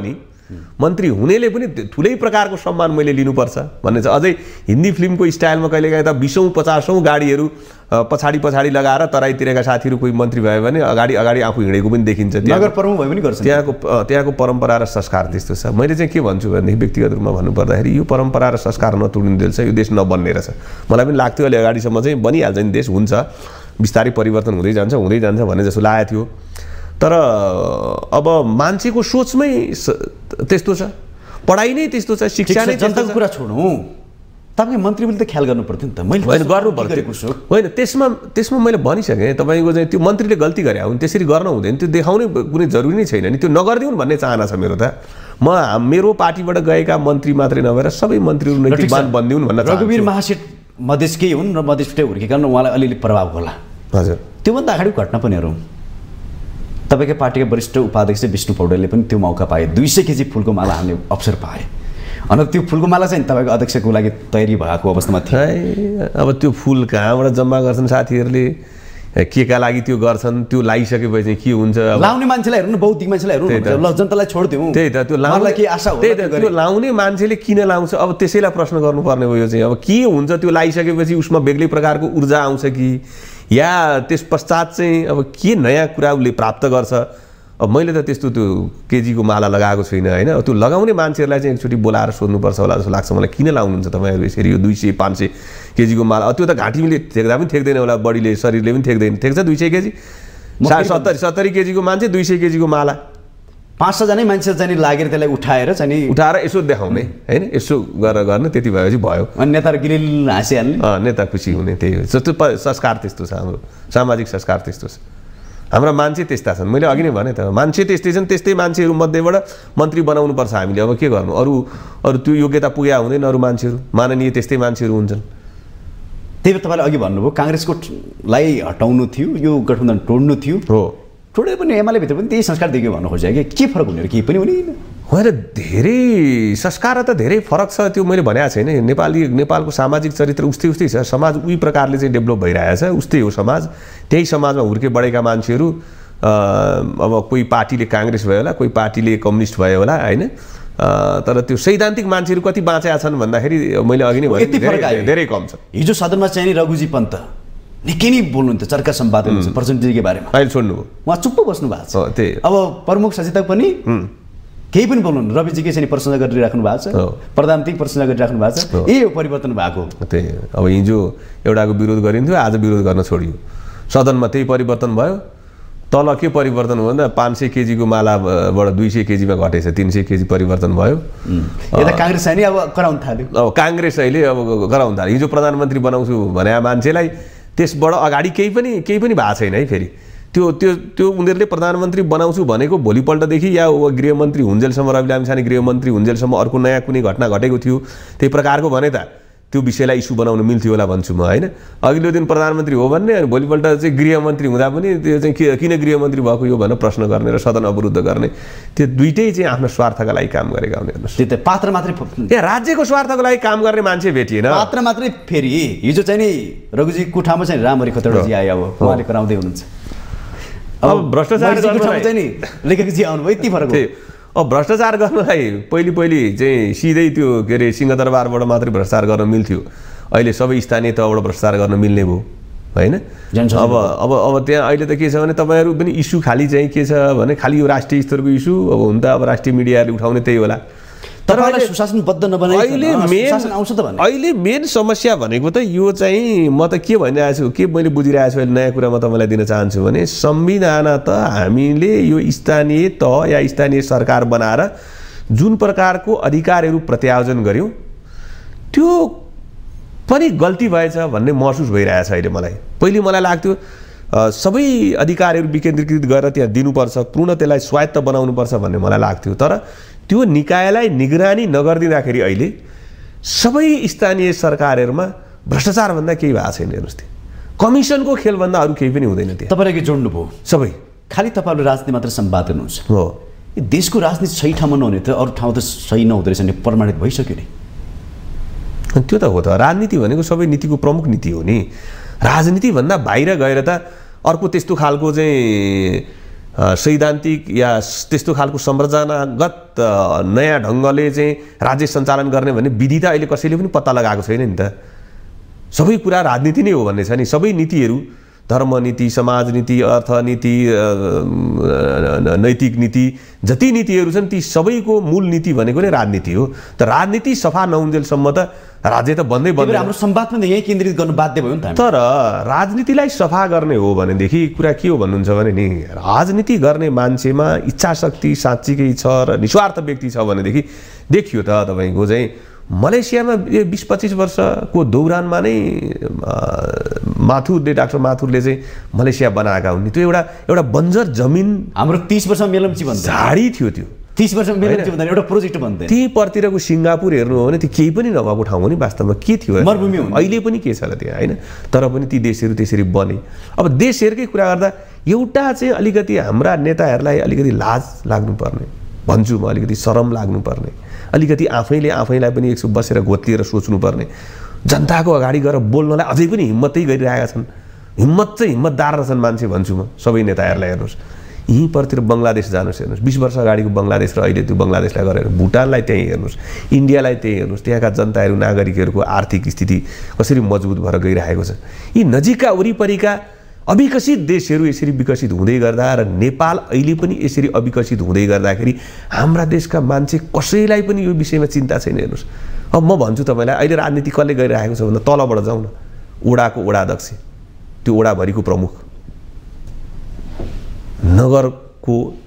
B: हुनेले पनि ठुलै प्रकारको सम्मान मैले लिनुपर्छ भन्ने छ। अझै हिन्दी फिल्मको स्टाइलमा कहिलेकाहीँ त 20औं-50औं गाडीहरू पछाडि लगाएर तराईतिरका साथीहरू कोही मन्त्री भयो भने अगाडि आफू हिँडेको पनि देखिन्छ।
A: नगर प्रमुख भयो पनि गर्छ।
B: त्यहाँको परम्परा र संस्कार त्यस्तो छ। मैले चाहिँ के भन्छु भनेदेखि व्यक्तिगत रूपमा भन्नुपर्दाखेरि यो परम्परा र संस्कार नतोडिँदैछ, यो देश नबन्ने रहेछ। मलाई पनि लाग्थ्यो अलि अगाडिसम्म चाहिँ बनिहाल्छ नि, देश हुन्छ, बिस्तारै परिवर्तन हुँदै जान्छ भन्ने जस्तो लागेको थियो। तर अब मान्छेको सोचमै त्यस्तो छ, पढाइ नै त्यस्तो छ, शिक्षा नै
A: जनताको कुरा छोड्नु, तपाईँ मन्त्री पनि त ख्याल गर्नु पर्थ्यो नि त। मैले
B: गर्नु पर्थ्यो होइन, त्यसमा मैले भनिसकेँ। तपाईँको चाहिँ त्यो मन्त्रीले गल्ती गरे हुन्, त्यसरी गर्न हुँदैन, त्यो देखाउने कुनै जरुरी नै छैन नि, त्यो नगरिदिउन् भन्ने चाहना छ मेरो त। मेरो पार्टीबाट गएका मन्त्री मात्रै नभएर सबै मन्त्रीहरू नैतिकवान बनिदिउन् भन्न चाहन्छु।
A: रघुवीर महासेठ मधेसकै हुन् र मधेसबाटै हुर्केका उहाँलाई अलिअलि प्रभाव होला।
B: हजुर,
A: त्योभन्दा अगाडि घटना पनि हेरौँ। तपाईँकै पार्टीका वरिष्ठ उपाध्यक्ष विष्णु पौडेलले पनि त्यो मौका पाए, 200 केजी फुलको माला हाल्ने अवसर पाए। अनि त्यो फुलको माला चाहिँ तपाईँको अध्यक्षको लागि तयारी भएको अवस्थामा थियो।
B: अब त्यो फुल कहाँबाट जम्मा गर्छन् साथीहरूले, केका लागि त्यो गर्छन्, त्यो लगाइसकेपछि चाहिँ के हुन्छ।
A: लाउने मान्छेलाई हेर्नु, बौद्धिक मान्छेलाई हेर्नु, ल जनतालाई छोडिदिउँ।
B: त्यही त, त्यो लाउनलाई के आशा हो, त्यही त, त्यो लाउने मान्छेले किन लाउँछ अब त्यसैलाई प्रश्न गर्नुपर्ने हो। यो चाहिँ अब के हुन्छ, त्यो लगाइसकेपछि उसमा बेग्लै प्रकारको ऊर्जा आउँछ कि या त्यस पश्चात चाहिँ अब के नयाँ कुरा उसले प्राप्त गर्छ। अब मैले त त्यस्तो त्यो केजीको माला लगाएको छुइनँ होइन। त्यो लगाउने मान्छेहरूलाई चाहिँ एकचोटि बोलाएर सोध्नुपर्छ होला जस्तो लाग्छ मलाई, किन लाउनुहुन्छ तपाईँहरू यसरी यो 200-500 केजीको माला। त्यो त घाँटीले थेक्दा पनि थेक्दैन होला, बडीले शरीरले पनि थेक्दैन, थेक्छ 200 केजी। 70 केजीको मान्छे 200 केजीको माला
A: 5-6 जना मान्छे चाहिँ लागेर त्यसलाई उठाएर
B: यसो देखाउने हैन, यसो गरेर गर्ने, त्यति भएपछि भयो।
A: अनि नेता गिरिल हाँसिहाल्ने,
B: नेता खुसी हुने, त्यही हो। त्यो संस्कार त्यस्तो छ, हाम्रो सामाजिक संस्कार त्यस्तो छ। हाम्रा मान्छे त्यस्ता छन्। मैले अघि नै भने त, मान्छे त्यस्तै छन्। त्यस्तै मान्छेहरू मध्येबाट मन्त्री बनाउनुपर्छ हामीले। अब के गर्नु, अरू त्यो योग्यता पुगेका हुँदैन अरू मान्छेहरू, माननीय त्यस्तै मान्छेहरू हुन्छन्।
A: त्यही भएर तपाईँले अघि भन्नुभयो काङ्ग्रेसको लाई हटाउनु थियो, यो गठबन्धन तोड्नु थियो।
B: हो,
A: तोडे पनि एमाले भित्र पनि त्यही संस्कार देखियो भन्नु खोजेको के फरक हुने, केही पनि हुने
B: होइन। धेरै संस्कार त धेरै फरक छ, त्यो मैले भनेको छैन। नेपालको सामाजिक चरित्र उस्तै छ, समाज उही प्रकारले चाहिँ डेभलप भइरहेछ, उस्तै हो समाज। त्यही समाजमा हुर्के बढेका मान्छेहरू, अब कोही पार्टीले काङ्ग्रेस भयो होला, कोही पार्टीले कम्युनिस्ट भयो होला हैन, तर त्यो सैद्धान्तिक मान्छेहरू कति बाँचेका छन् भन्दाखेरि मैले अघि नै भने धेरै कम छ।
A: हिजो सदनमा चाहिँ रघुजी पन्त निकै नै बोल्नुहुन्थ्यो चर्का सम्पादन प्रचण्डजीको बारेमा,
B: अहिले छोड्नुभयो,
A: उहाँ चुप्प बस्नु भएको छ।
B: त्यही
A: अब प्रमुख सचेतक पनि केही पनि बोल्नुहुन्न, रविजीकै चाहिँ प्रश्न गरिराख्नु भएको छ, प्रधानमन्त्री प्रश्न गरिराख्नु भएको छ। यही हो परिवर्तन भएको।
B: त्यही अब हिजो एउटाको विरोध गरिन्थ्यो, आज विरोध गर्न छोडियो। सदनमा त्यही परिवर्तन भयो। तल के परिवर्तन हो भन्दा 500 केजीको मालाबाट 200 केजीमा घटेछ, 300 केजी परिवर्तन भयो।
A: यता काङ्ग्रेस चाहिँ अब कराउन थाल्यो।
B: अब काङ्ग्रेस अहिले अब गराउन थाल्यो। हिजो प्रधानमन्त्री बनाउँछु भने मान्छेलाई त्यसबाट अगाडि केही पनि भएको छैन है। फेरि त्यो उनीहरूले प्रधानमन्त्री बनाउँछु भनेको भोलिपल्टदेखि या गृहमन्त्री हुन्जेलसम्म, रवि लामिछाने गृहमन्त्री हुन्जेलसम्म अर्को नयाँ कुनै घटना घटेको थियो त्यही प्रकारको भने त त्यो विषयलाई इस्यु बनाउन मिल्थ्यो होला भन्छु म हैन। अघिल्लो दिन प्रधानमन्त्री हो भन्ने अनि भोलिपल्ट चाहिँ गृहमन्त्री हुँदा पनि त्यो चाहिँ किन गृहमन्त्री भएको यो भनेर प्रश्न गर्ने र सदन अवरुद्ध गर्ने, त्यो दुईटै चाहिँ आफ्नो स्वार्थका लागि काम गरेका हुने। हेर्नुहोस्,
A: त्यो त पात्र मात्रै,
B: यहाँ राज्यको स्वार्थको लागि काम गर्ने मान्छे भेटिएन,
A: पात्र मात्रै। फेरि हिजो चाहिँ नि रघुजी कुठामा चाहिँ रामहरि खतौडाजी आयो, अब उहाँले कराउँदै हुनुहुन्छ।
B: अब भ्रष्टाचार
A: चाहिँ नि लेखकजी आउनुभयो, यति फरक हो।
B: अब भ्रष्टाचार गर्नलाई पहिले चाहिँ सिधै त्यो के अरे सिंहदरबारबाट मात्रै भ्रष्टाचार गर्न मिल्थ्यो, अहिले सबै स्थानीय तहबाट भ्रष्टाचार गर्न मिल्ने भयो हैन। अब त्यहाँ अहिले त के छ भने तपाईँहरू पनि इस्यु खाली चाहिँ के छ भने खालि यो राष्ट्रिय स्तरको इस्यु अब हुन त अब राष्ट्रिय मिडियाले उठाउने त्यही होला।
A: तर सुशासनबद्ध नबनाइ
B: अहिले मेन समस्या भनेको त यो चाहिँ म त के भनिरहेको छु, के मैले बुझिरहेको छु अहिले नयाँ कुरा म तपाईँलाई दिन चाहन्छु भने संविधान त हामीले यो स्थानीय तह या स्थानीय सरकार बनाएर जुन प्रकारको अधिकारहरू प्रत्यायोजन गर्यौँ त्यो पनि गल्ती भएछ भन्ने महसुस भइरहेछ अहिले मलाई। पहिले मलाई लाग्थ्यो सबै अधिकारहरू विकेन्द्रीकृत गरेर त्यहाँ दिनुपर्छ, पूर्ण त्यसलाई स्वायत्त बनाउनुपर्छ भन्ने मलाई लाग्थ्यो। तर त्यो निकायलाई निगरानी नगरिदिँदाखेरि अहिले सबै स्थानीय सरकारहरूमा भ्रष्टाचार भन्दा केही भएको छैन। हेर्नुहोस्, त्यो कमिसनको खेलभन्दा अरू केही पनि हुँदैन। त्यो
A: तपाईँले जोड्नुभयो,
B: सबै
A: खालि तपाईँले राजनीति मात्र सम्पादन हुन्छ
B: हो।
A: देशको राजनीति सही ठाउँमा नहुने त अरू ठाउँ त सही नहुँदो रहेछ नि, प्रमाणित भइसक्यो नि।
B: त्यो त हो त, राजनीति भनेको सबै नीतिको प्रमुख नीति हो नि। राजनीतिभन्दा बाहिर गएर त अर्को त्यस्तो खालको चाहिँ सैद्धान्तिक या त्यस्तो खालको संरचनागत नयाँ ढङ्गले चाहिँ राज्य सञ्चालन गर्ने भन्ने विधि त अहिले कसैले पनि पत्ता लगाएको छैन नि त। सबै कुरा राजनीति नै हो भन्ने छ नि। सबै नीतिहरू, धर्मनीति, समाजनीति, अर्थनीति, नैतिक नीति, जति नीतिहरू छन् ती सबैको मूल नीति भनेको नै राजनीति हो। त राजनीति सफा नहुन्जेलसम्म त राज्य त बन्दै
A: हाम्रो संवादमा यही केन्द्रित गर्नु बाध्य भयो नि त।
B: तर राजनीतिलाई सफा गर्ने हो भनेदेखि कुरा के हो भन्नुहुन्छ भने नि, राजनीति गर्ने मान्छेमा इच्छा शक्ति साँच्चीकै छ र निस्वार्थ व्यक्ति छ भनेदेखि देखियो त तपाईँको चाहिँ मलेसियामा 20-25 वर्षको दौरानमा नै डाक्टर माथुरले चाहिँ मलेसिया बनाएका हुन्। त्यो एउटा बन्जर जमिन,
A: हाम्रो 30 वर्षमा मेलम्ची भन्दा
B: झाडी थियो, त्यो
A: 30 वर्षमा मेलम्ची भन्दा एउटा प्रोजेक्ट भन्दै
B: त्यहीपट्टिरको सिङ्गापुर हेर्नु हो भने त्यो केही पनि नभएको ठाउँ हो नि वास्तवमा। के थियो,
A: मरुभूमि हो।
B: अहिले पनि के छ र त्यहाँ होइन, तर पनि ती देशहरू त्यसरी बने। अब देशहरूकै कुरा गर्दा एउटा चाहिँ अलिकति हाम्रा नेताहरूलाई अलिकति लाज लाग्नुपर्ने भन्छु म, अलिकति शरम लाग्नुपर्ने, अलिकति आफैलाई पनि एकछिन बसेर घोत्लिएर सोच्नुपर्ने, जनताको अगाडि गएर बोल्नलाई अझै पनि हिम्मतै गरिरहेका छन्। हिम्मतदार रहेछन् मान्छे भन्छु म सबै नेताहरूलाई। हेर्नुहोस्, यहीँपट्टितिर बङ्गलादेश जानुहोस्, हेर्नुहोस् 20 वर्ष अगाडिको बङ्गलादेश र अहिले त्यो बङ्गलादेशलाई गरेर भुटानलाई त्यहीँ हेर्नुहोस्, इन्डियालाई त्यहीँ हेर्नुहोस्, त्यहाँका जनताहरू नागरिकहरूको आर्थिक स्थिति कसरी मजबुत भएर गइरहेको छ। यी नजिकका वरिपरिका अविकसित देशहरू यसरी विकसित हुँदै गर्दा र नेपाल अहिले पनि यसरी अविकसित हुँदै गर्दाखेरि हाम्रा देशका मान्छे कसैलाई पनि यो विषयमा चिन्ता छैन। हेर्नुहोस्, अब म भन्छु तपाईँलाई, अहिले राजनीति कसले गरिरहेको छ भन्दा तलबाट जाउँ न, ओडाको ओडाध्यक्ष, त्यो ओडाभरिको प्रमुख, नगरको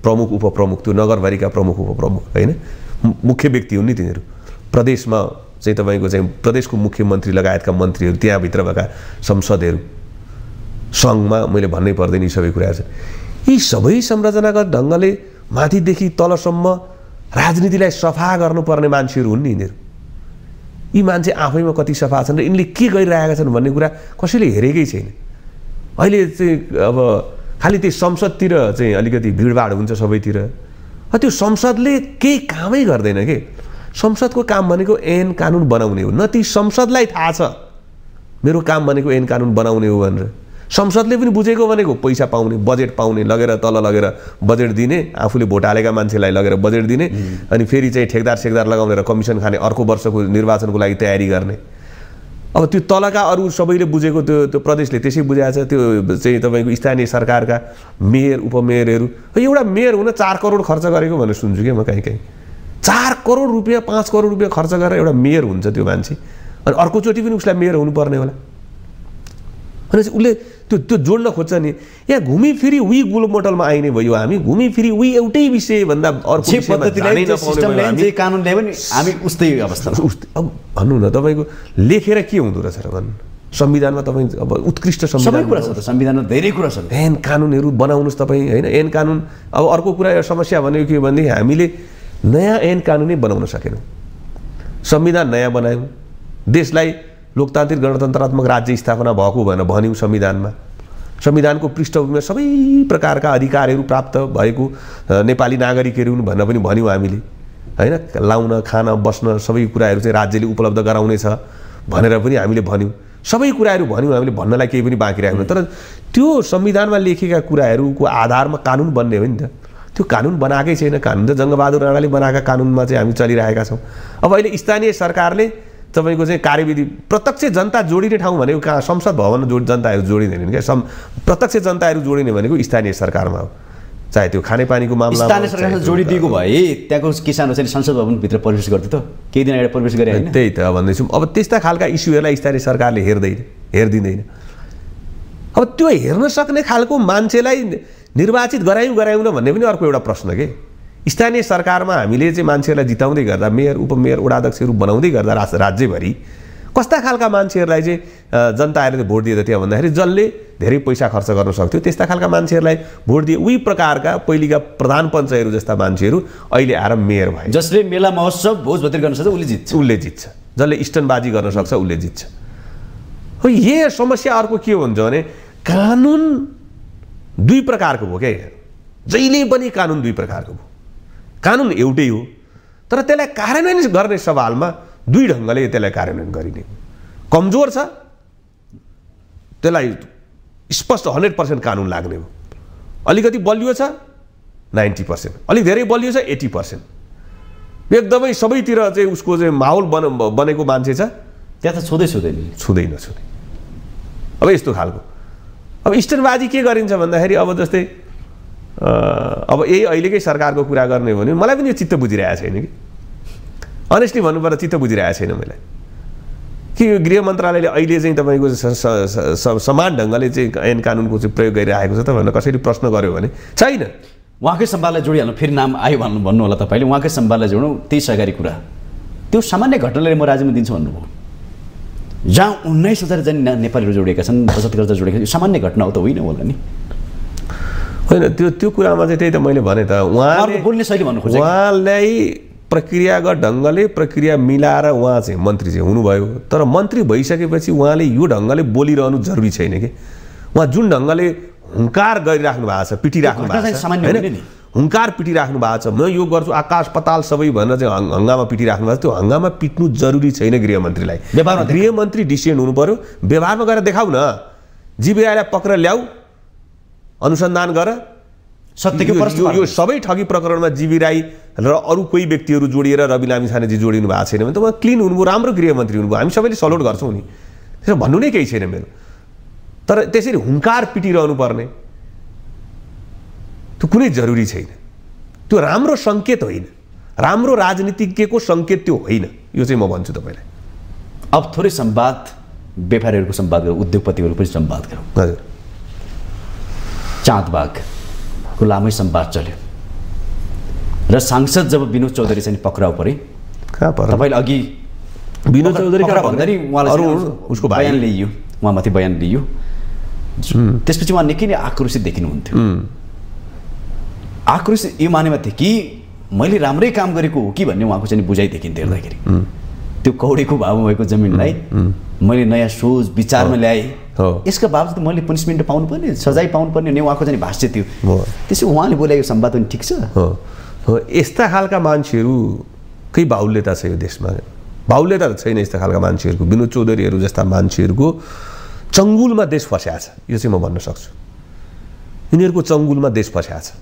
B: प्रमुख उपप्रमुख त्यो नगरभरिका प्रमुख उपप्रमुख होइन मुख्य व्यक्ति हुन् नि तिनीहरू प्रदेशमा चाहिँ तपाईँको चाहिँ प्रदेशको मुख्यमन्त्री लगायतका मन्त्रीहरू त्यहाँभित्र भएका संसदहरू सङ्घमा मैले भन्नै पर्दैन यी सबै कुराहरू छन् यी सबै संरचनागत ढङ्गले माथिदेखि तलसम्म राजनीतिलाई सफा गर्नुपर्ने मान्छेहरू हुन् नि यिनीहरू यी मान्छे आफैमा कति सफा छन् र यिनले के गरिरहेका छन् भन्ने कुरा कसैले हेरेकै छैन अहिले चाहिँ अब खालि त्यो संसदतिर चाहिँ अलिकति भिडभाड हुन्छ सबैतिर त्यो संसदले केही कामै गर्दैन के संसदको काम भनेको ऐन कानुन बनाउने हो न ती संसदलाई थाहा छ मेरो काम भनेको ऐन कानुन बनाउने हो भनेर संसदले पनि बुझेको भनेको पैसा पाउने बजेट पाउने लगेर तल लगेर बजेट दिने आफूले भोट हालेका मान्छेलाई लगेर बजेट दिने अनि फेरि चाहिँ ठेकदार लगाउने र कमिसन खाने अर्को वर्षको निर्वाचनको लागि तयारी गर्ने अब त्यो तलका अरू सबैले बुझेको त्यो प्रदेशले त्यसै बुझाएको छ त्यो चाहिँ तपाईँको स्थानीय सरकारका मेयर उपमेयरहरू एउटा मेयर हुन 4 करोड खर्च गरेको भनेर सुन्छु क्या म कहीँ 4 करोड रुपियाँ 5 करोड रुपियाँ खर्च गरेर एउटा मेयर हुन्छ त्यो मान्छे अनि अर्कोचोटि पनि उसलाई मेयर हुनुपर्ने होला अनि उसले त्यो जोड्न खोज्छ नि यहाँ घुमिफिरी उही गोलमोटलमा आइने भयो हामी घुमिफिरी उही एउटै विषयभन्दा अर्को
A: जे कानुन ल्यायो भने हामी उस्तै अवस्था
B: अब भन्नु न तपाईँको लेखेर के हुँदो रहेछ र भन्नु संविधानमा तपाईँ अब उत्कृष्ट
A: सबै कुरा छ त संविधानमा धेरै कुरा छ
B: ऐन कानुनहरू बनाउनुहोस् तपाईँ होइन ऐन कानुन अब अर्को कुरा समस्या भनेको के भनेदेखि हामीले नयाँ ऐन कानुनै बनाउन सकेनौँ संविधान नयाँ बनायौँ देशलाई लोकतान्त्रिक गणतन्त्रात्मक राज्य स्थापना भएको भनेर भन्यौँ संविधानको पृष्ठभूमिमा सबै प्रकारका अधिकारहरू प्राप्त भएको नेपाली नागरिकहरू भनेर पनि भन्यौँ हामीले होइन लाउन खान बस्न सबै कुराहरू चाहिँ राज्यले उपलब्ध गराउनेछ भनेर पनि हामीले भन्यौँ सबै कुराहरू भन्यौँ हामीले भन्नलाई केही पनि बाँकी राख्नु तर त्यो संविधानमा लेखेका कुराहरूको आधारमा कानुन बन्ने हो नि त त्यो कानुन बनाएकै छैन कानुन त जङ्गबहादुर राणाले बनाएका कानुनमा चाहिँ हामी चलिरहेका छौँ अब अहिले स्थानीय सरकारले तपाईँको चाहिँ कार्यविधि प्रत्यक्ष जनता जोडिने ठाउँ भनेको कहाँ संसद भवन जनताहरू जोडिँदैनन् क्या प्रत्यक्ष जनताहरू जोडिने भनेको स्थानीय सरकारमा हो चाहे त्यो खानेपानीको मामला
A: स्थानीय सरकारले जोडिदिएको भए त्यहाँको किसानहरू चाहिँ संसद भवनभित्र प्रवेश गर्थ्यो त केही दिन अगाडि प्रवेश गरे होइन
B: त्यही त भन्दैछौँ अब त्यस्ता खालका इस्युहरूलाई स्थानीय सरकारले हेरिदिँदैन अब त्यो हेर्न सक्ने खालको मान्छेलाई निर्वाचित गरायौँ न भन्ने पनि अर्को एउटा प्रश्न के स्थानीय सरकारमा हामीले चाहिँ मान्छेहरूलाई जिताउँदै गर्दा मेयर उपमेयर वडाध्यक्षहरू बनाउँदै गर्दा राज्यभरि कस्ता खालका मान्छेहरूलाई चाहिँ जनताहरूले भोट दिए त्यहाँ भन्दाखेरि जसले धेरै पैसा खर्च गर्न सक्थ्यो त्यस्ता खालका मान्छेहरूलाई भोट दिए उही प्रकारका पहिलेका प्रधान पञ्चहरू जस्ता मान्छेहरू अहिले आएर मेयर भए
A: जसले मेला महोत्सव भोजभतेर गर्न सक्छ
B: उसले जित्छ जसले स्टनबाजी गर्न सक्छ उसले जित्छ हो यही समस्या अर्को के हुन्छ भने कानुन दुई प्रकारको भयो क्या जहिले पनि कानुन दुई प्रकारको भयो कानुन एउटै हो तर त्यसलाई कार्यान्वयन गर्ने सवालमा दुई ढङ्गले त्यसलाई कार्यान्वयन गरिने कमजोर छ त्यसलाई स्पष्ट 100% कानुन लाग्ने हो अलिकति बलियो छ 90% अलिक धेरै बलियो छ 80% एकदमै सबैतिर चाहिँ उसको चाहिँ माहौल बनेको मान्छे छ
A: त्यहाँ त
B: छुँदैन अब यस्तो खालको अब स्टनबाजी के गरिन्छ भन्दाखेरि अब जस्तै अब यही अहिलेकै सरकारको कुरा गर्ने भने मलाई पनि यो चित्त बुझिरहेको छैन कि अनेस्टली भन्नुपर्दा चित्त बुझिरहेको छैन मलाई कि गृह मन्त्रालयले अहिले चाहिँ तपाईँको समान ढङ्गले चाहिँ ऐन कानुनको चाहिँ प्रयोग गरिरहेको छ त भनेर कसैले प्रश्न गर्यो भने छैन
A: उहाँकै सम्वादलाई जोडिहाल्नु फेरि नाम आयो भन्नु होला तपाईँले उहाँकै सम्वादलाई जोडौँ त्यही सरकारी कुरा त्यो सामान्य घटनाले म राज्यमा दिन्छु भन्नुभयो जहाँ 19,000 जना नेपालीहरू जोडिएका छन् बचतकर्ता जोडिएका छन् सामान्य घटना हो त होइन होला नि
B: होइन त्यो कुरामा चाहिँ त्यही त मैले भने त उहाँले
A: बोल्ने शैली भन्नु खोजेको
B: उहाँलाई प्रक्रियागत ढङ्गले प्रक्रिया मिलाएर उहाँ चाहिँ मन्त्री चाहिँ हुनुभयो तर मन्त्री भइसकेपछि उहाँले यो ढङ्गले बोलिरहनु जरुरी छैन कि उहाँ जुन ढङ्गले हुङ्कार गरिराख्नु भएको छ पिटिराख्नु भएको छ होइन हुङ्कार पिटिराख्नु भएको छ म यो गर्छु आकाश पताल सबै भनेर चाहिँ हङ्गामा पिटिराख्नु भएको छ त्यो हङ्गामा पिट्नु जरुरी छैन गृहमन्त्रीलाई गृहमन्त्री डिसिडेन्ट हुनु पर्यो व्यवहारमा गएर देखाउ न जीबीआईलाई पक्रेर ल्याऊ अनुसन्धान गर
A: सत्यको प्रश्न
B: यो सबै ठगी प्रकरणमा जीवी राई र अरू कोही व्यक्तिहरू जोडिएर रवि लामिछानेजी जोडिनु भएको छैन भने त उहाँ क्लिन हुनुभयो राम्रो गृहमन्त्री हुनुभयो हामी सबैले सलोट गर्छौँ नि त्यसो भन्नु नै केही छैन मेरो तर त्यसरी हुङ्कार पिटिरहनु पर्ने त्यो कुनै जरुरी छैन त्यो राम्रो सङ्केत होइन राम्रो राजनीतिज्ञको सङ्केत त्यो होइन यो चाहिँ म भन्छु तपाईँलाई
A: अब थोरै संवाद व्यापारीहरूको संवाद गरौँ उद्योगपतिहरूको पनि संवाद गरौँ
B: हजुर
A: चाँदबागको लामै संवाद चल्यो र सांसद जब विनोद चौधरी चाहिँ पक्राउ परे,
B: कहाँ पर्यो
A: तपाईँले अघि
B: विनोद चौधरी कहाँ
A: भन्दाखेरि उहाँलाई उसको बयान लिइयो, उहाँमाथि बयान लिइयो, त्यसपछि उहाँ निकै नै आक्रोशित देखिनुहुन्थ्यो। आक्रोशित यो मानेमा थियो कि मैले राम्रै काम गरेको हो कि भन्ने उहाँको चाहिँ बुझाइ देखिन्थ्यो हेर्दाखेरि। त्यो कौडीको भावमा भएको जमिनलाई मैले नयाँ सोच विचारमा ल्याएँ, यसका बावजुद मैले पनिसमेन्ट पाउनुपर्ने, सजाय पाउनुपर्ने भन्ने उहाँको चाहिँ भाष्य थियो। त्यसो उहाँले बोलेको संवाद पनि ठिक छ।
B: यस्ता खालका मान्छेहरूकै बाहुल्यता छ यो देशमा। बाहुल्यता त छैन यस्ता खालका मान्छेहरूको। विनोद चौधरीहरू जस्ता मान्छेहरूको चङ्गुलमा देश फस्या छ, यो चाहिँ म भन्न सक्छु। यिनीहरूको चङ्गुलमा देश फस्या छ,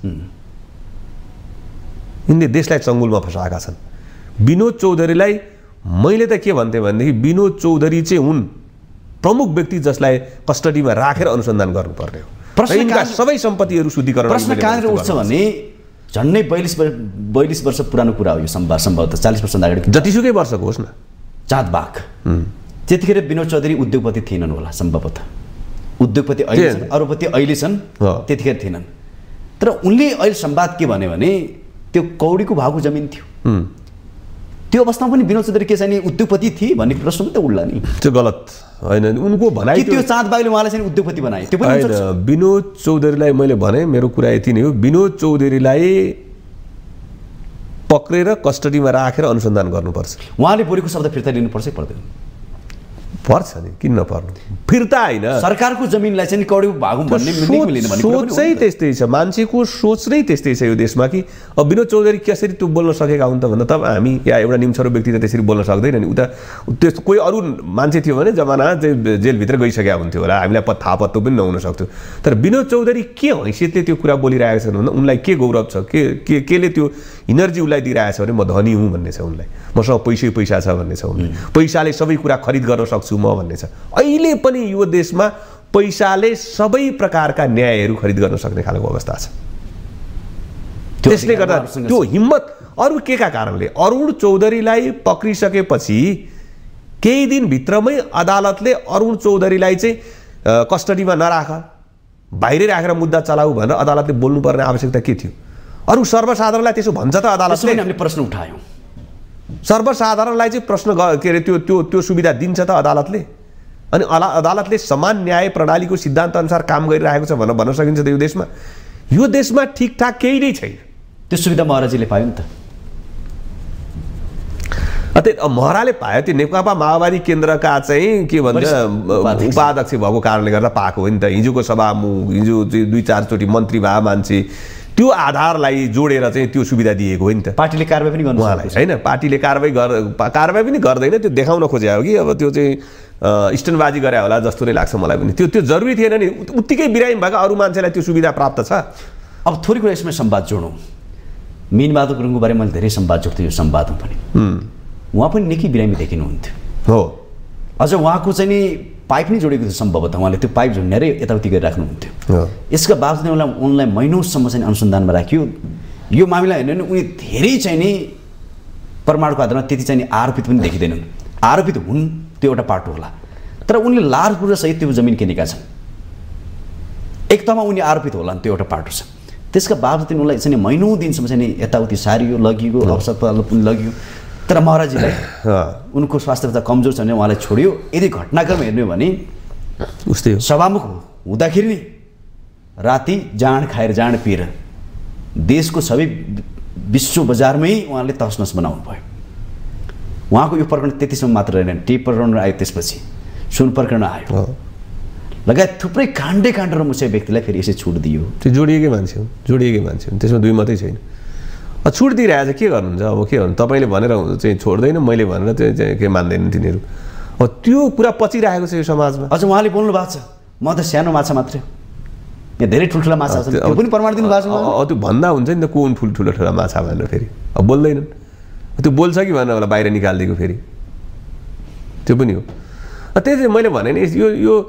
B: यिनले देशलाई चङ्गुलमा फसाएका छन्। विनोद चौधरीलाई मैले त के भन्थेँ भनेदेखि विनोद चौधरी चाहिँ हुन् प्रमुख व्यक्ति जसलाई कस्टडीमा राखेर अनुसन्धान गर्नुपर्ने हो। यिनका सबै सम्पत्तिहरू शुद्धिकरण।
A: प्रश्न कहाँनिर उठ्छ भने झन्डै 42 वर्ष पुरानो कुरा हो यो, सम्भवतः 40 वर्ष अगाडि,
B: जतिसुकै वर्षको होस् न।
A: चाँदबाग त्यतिखेर विनोद चौधरी उद्योगपति थिएनन् होला सम्भवतः। उद्योगपति अहिले छन्, अरूपति अहिले छन्, त्यतिखेर थिएनन्। तर उनले अहिले संवाद के भन्यो भने त्यो कौडीको भावको जमिन थियो। त्यो अवस्थामा पनि विनोद चौधरी के छ नि उद्योगपति थिए भन्ने प्रश्न पनि त उड्ला नि।
B: त्यो गलत होइन। उनको भनाइ
A: त्यो चाँदबागले उहाँलाई चाहिँ उद्योगपति बनाए, त्यो पनि
B: होइन। विनोद चौधरीलाई मैले भने, मेरो कुरा यति नै हो, विनोद चौधरीलाई पक्रेर कस्टडीमा राखेर अनुसन्धान गर्नुपर्छ।
A: उहाँले बोलेको शब्द फिर्ता लिनुपर्छ पर्दैन?
B: पर्छ नि, किन नपर्नु? फिर्ता होइन,
A: सरकारको जमिनलाई चाहिँ कौडीको भाग भन्ने
B: सोच चाहिँ त्यस्तै छ, मान्छेको सोच नै त्यस्तै छ यो देशमा कि अब विनोद चौधरी कसरी त्यो बोल्न सकेका हुन् त भन्दा त हामी या एउटा निम्छरो व्यक्ति त त्यसरी बोल्न सक्दैन नि। उता त्यो कोही अरू मान्छे थियो भने जमाना चाहिँ जेलभित्र गइसकेका हुन्थ्यो होला, हामीलाई थाहा पत्तो पनि नहुन सक्थ्यो। तर विनोद चौधरी के हैसियतले त्यो कुरा बोलिरहेका छन् भन्दा उनलाई के गौरव छ, केले त्यो इनर्जी उसलाई दिइरहेको छ भने म धनी हुँ भन्ने छ उनलाई, मसँग पैसा छ भन्ने छ उनलाई, पैसाले सबै कुरा खरिद गर्न सक्छु म भन्ने छ। अहिले पनि यो देशमा पैसाले सबै प्रकारका न्यायहरू खरिद गर्न सक्ने खालको अवस्था छ। त्यसले गर्दा त्यो हिम्मत अरू के का कारणले अरुण चौधरीलाई पक्रिसकेपछि केही दिनभित्रमै अदालतले अरुण चौधरीलाई चाहिँ कस्टडीमा नराख, बाहिरै राखेर मुद्दा चलाऊ भनेर अदालतले बोल्नुपर्ने आवश्यकता के थियो? अरू सर्वसाधारणलाई त्यसो भन्छ त अदालतले?
A: हामीले प्रश्न उठायौँ,
B: सर्वसाधारणलाई चाहिँ प्रश्न के अरे त्यो सुविधा दिन्छ त अदालतले? अनि अदालतले समान न्याय प्रणालीको सिद्धान्त अनुसार काम गरिरहेको छ भनेर भन्न सकिन्छ त यो देशमा? यो देशमा ठिकठाक केही नै छैन।
A: त्यो सुविधा महराजीले पायो नि त।
B: महराले पायो, त्यो नेकपा माओवादी केन्द्रका चाहिँ के भन्छ उपाध्यक्ष भएको कारणले गर्दा पाएको हो नि त। हिजोको सभामुख, हिजो 2-4 चोटि मन्त्री भए मान्छे, त्यो आधारलाई जोडेर चाहिँ त्यो सुविधा दिएको हो नि त।
A: पार्टीले कारबाही पनि गर्नु
B: उहाँलाई होइन, पार्टीले कारबाही पनि गर्दैन, त्यो देखाउन खोजे हो कि अब त्यो चाहिँ स्टनबाजी गरे होला जस्तो नै लाग्छ मलाई पनि। त्यो जरुरी थिएन नि, उत्तिकै बिरामी भएका अरू मान्छेलाई त्यो सुविधा प्राप्त छ।
A: अब थोरै कुरा यसमा संवाद जोडौँ। मीनबहादुर गुरुङको बारेमा मैले धेरै संवाद जोड्थेँ यो संवादमा पनि। उहाँ पनि निकै बिरामी देखिनुहुन्थ्यो
B: हो।
A: अझ उहाँको चाहिँ नि पाइप नै जोडेको थियो सम्भवतः, उहाँले त्यो पाइप झुन्डेरै यताउति गरिराख्नुहुन्थ्यो। यसका बावजुद उनलाई महिनौसम्म चाहिँ अनुसन्धानमा राखियो। यो मामिला हेर्नु भने उनी धेरै चाहिँ नि प्रमाणको आधारमा त्यति चाहिँ आरोपित पनि देखिँदैनन्। आरोपित हुन् त्यो एउटा पाटो होला, तर उनले लारपुर सहित त्यो जमिन किनेका छन्। एक तहमा उनी आरोपित होला त्यो एउटा पाटो छ। त्यसका बावजुद उनलाई चाहिँ महिनौँ दिनसम्म चाहिँ यताउति सारियो, लगियो, अस्पताल पनि लगियो। तर महाराजीलाई उनको स्वास्थ्यता कमजोर छ भने उहाँलाई छोडियो। यदि घटनाक्रम हेर्ने हो भने
B: उस्तै हो।
A: सभामुख हुँदाखेरि नै राति जाँड खाएर जाँड पिएर देशको सबै विश्व बजारमै उहाँले तसनस बनाउनु भयो। उहाँको यो प्रकरण त्यतिसम्म मात्र रहेन, टेप प्रकरण आयो, त्यसपछि सुन प्रकरण आयो, लगायत थुप्रै काण्डे र मुसे व्यक्तिलाई फेरि यसै छुट दियो।
B: त्यो जोडिएकै मान्छे हो, त्यसमा दुई मात्रै छैन। छुट दिइरहेछ, के गर्नुहुन्छ अब? के गर्नु? तपाईँले भनेर चाहिँ छोड्दैन, मैले भनेर चाहिँ के मान्दैन तिनीहरू। अब त्यो कुरा पचिरहेको छ यो समाजमा।
A: अझ उहाँले बोल्नु भएको छ म त सानो माछा मात्रै, यहाँ धेरै ठुल्ठुला माछा छन्, त्यो पनि प्रमाण दिनु भएको छ।
B: त्यो भन्दा हुन्छ नि त को ठुल्ठुला माछा भनेर, फेरि अब बोल्दैनन्। त्यो बोल्छ कि भनेर होला बाहिर निकालिदिएको फेरि, त्यो पनि हो। त्यही चाहिँ मैले भने नि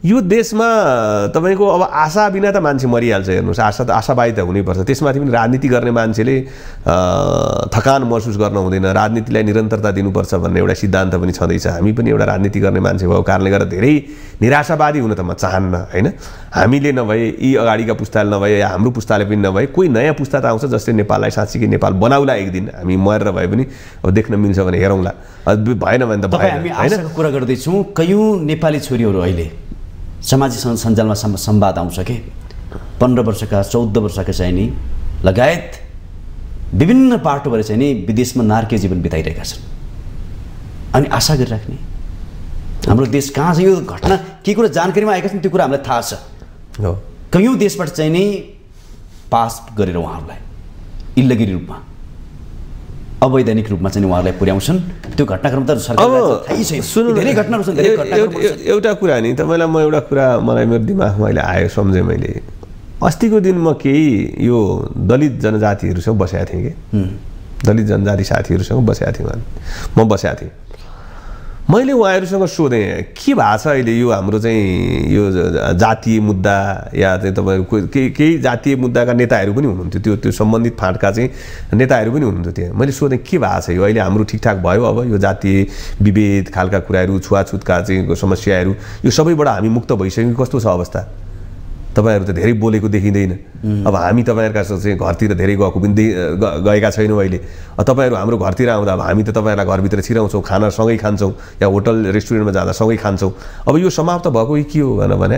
B: यो देशमा तपाईको अब आशा बिना त मान्छे मरिहाल्छ हेर्नुस् आशावादी त हुनैपर्छ त्यसमाथि पनि राजनीति गर्ने मान्छेले थकान महसुस गर्न हुँदैन राजनीतिलाई निरन्तरता दिनुपर्छ भन्ने एउटा सिद्धान्त पनि छँदैछ हामी पनि एउटा राजनीति गर्ने मान्छे भएको कारणले गर्दा धेरै निराशावादी हुन त म चाहन्न हैन हामीले नभए यी अगाडिका पुस्ताले नभए या हाम्रो पुस्ताले पनि नभए कोही नयाँ पुस्ता त आउँछ जसले नेपाललाई साँच्चीकै नेपाल बनाउला एक दिन हामी मरेर भए पनि अब देख्न मिल्छ भने हेरौँला भएन भने त भएन
A: हामी आशाको कुरा गर्दैछौँ कयौं नेपाली छोरीहरू अहिले सामाजिक सञ्जालमा संवाद आउँछ के 15 वर्षका 14 वर्षका चाहिँ नि लगायत विभिन्न बाटोबाट चाहिँ नि विदेशमा नारकीय जीवन बिताइरहेका छन् अनि आशा गरिराख्ने हाम्रो देश कहाँ छ यो घटना के कुरा जानकारीमा आएका छन् त्यो कुरा हामीलाई थाहा छ
B: हो
A: कयौं देशबाट चाहिँ नि पास गरेर उहाँहरूलाई इल्लिगल रूपमा अवैधानिक रूपमा चाहिँ उहाँहरूलाई पुर्याउँछन् त्यो घटनाक्रम त सरकारलाई थाहै छैन धेरै घटनाहरू छन् धेरै घटनाक्रम
B: एउटा कुरा नि तपाईलाई म एउटा कुरा मलाई मेरो दिमागमा अहिले आयो सम्झे मैले अस्तिको दिन म केही यो दलित जनजातिहरूसँग बसेको थिएँ के दलित जनजाति साथीहरूसँग बसेको थिएँ म बसेको थिएँ मैले उहाँहरूसँग सोधेँ के भएको छ अहिले यो हाम्रो चाहिँ यो जातीय मुद्दा या चाहिँ तपाईँहरूको केही जातीय मुद्दाका नेताहरू पनि हुनुहुन्थ्यो त्यो सम्बन्धित फाँटका चाहिँ नेताहरू पनि हुनुहुन्थ्यो त्यहाँ मैले सोधेँ के भएको छ यो अहिले हाम्रो ठिकठाक भयो अब यो जातीय विभेद खालका कुराहरू छुवाछुतका चाहिँ समस्याहरू यो सबैबाट हामी मुक्त भइसक्यौँ कस्तो छ अवस्था तपाईहरु त धेरै बोलेको देखिँदैन अब हामी तपाईहरुका चाहिँ घरतिर धेरै गएको पनि गएका छैनौँ अहिले तपाईहरु हाम्रो घरतिर आउँदा अब हामी त तपाईहरुलाई घरभित्र छिराउँछौँ खाना सँगै खान्छौँ या होटल रेस्टुरेन्टमा जाँदा सँगै खान्छौँ अब यो समाप्त भएको के हो भने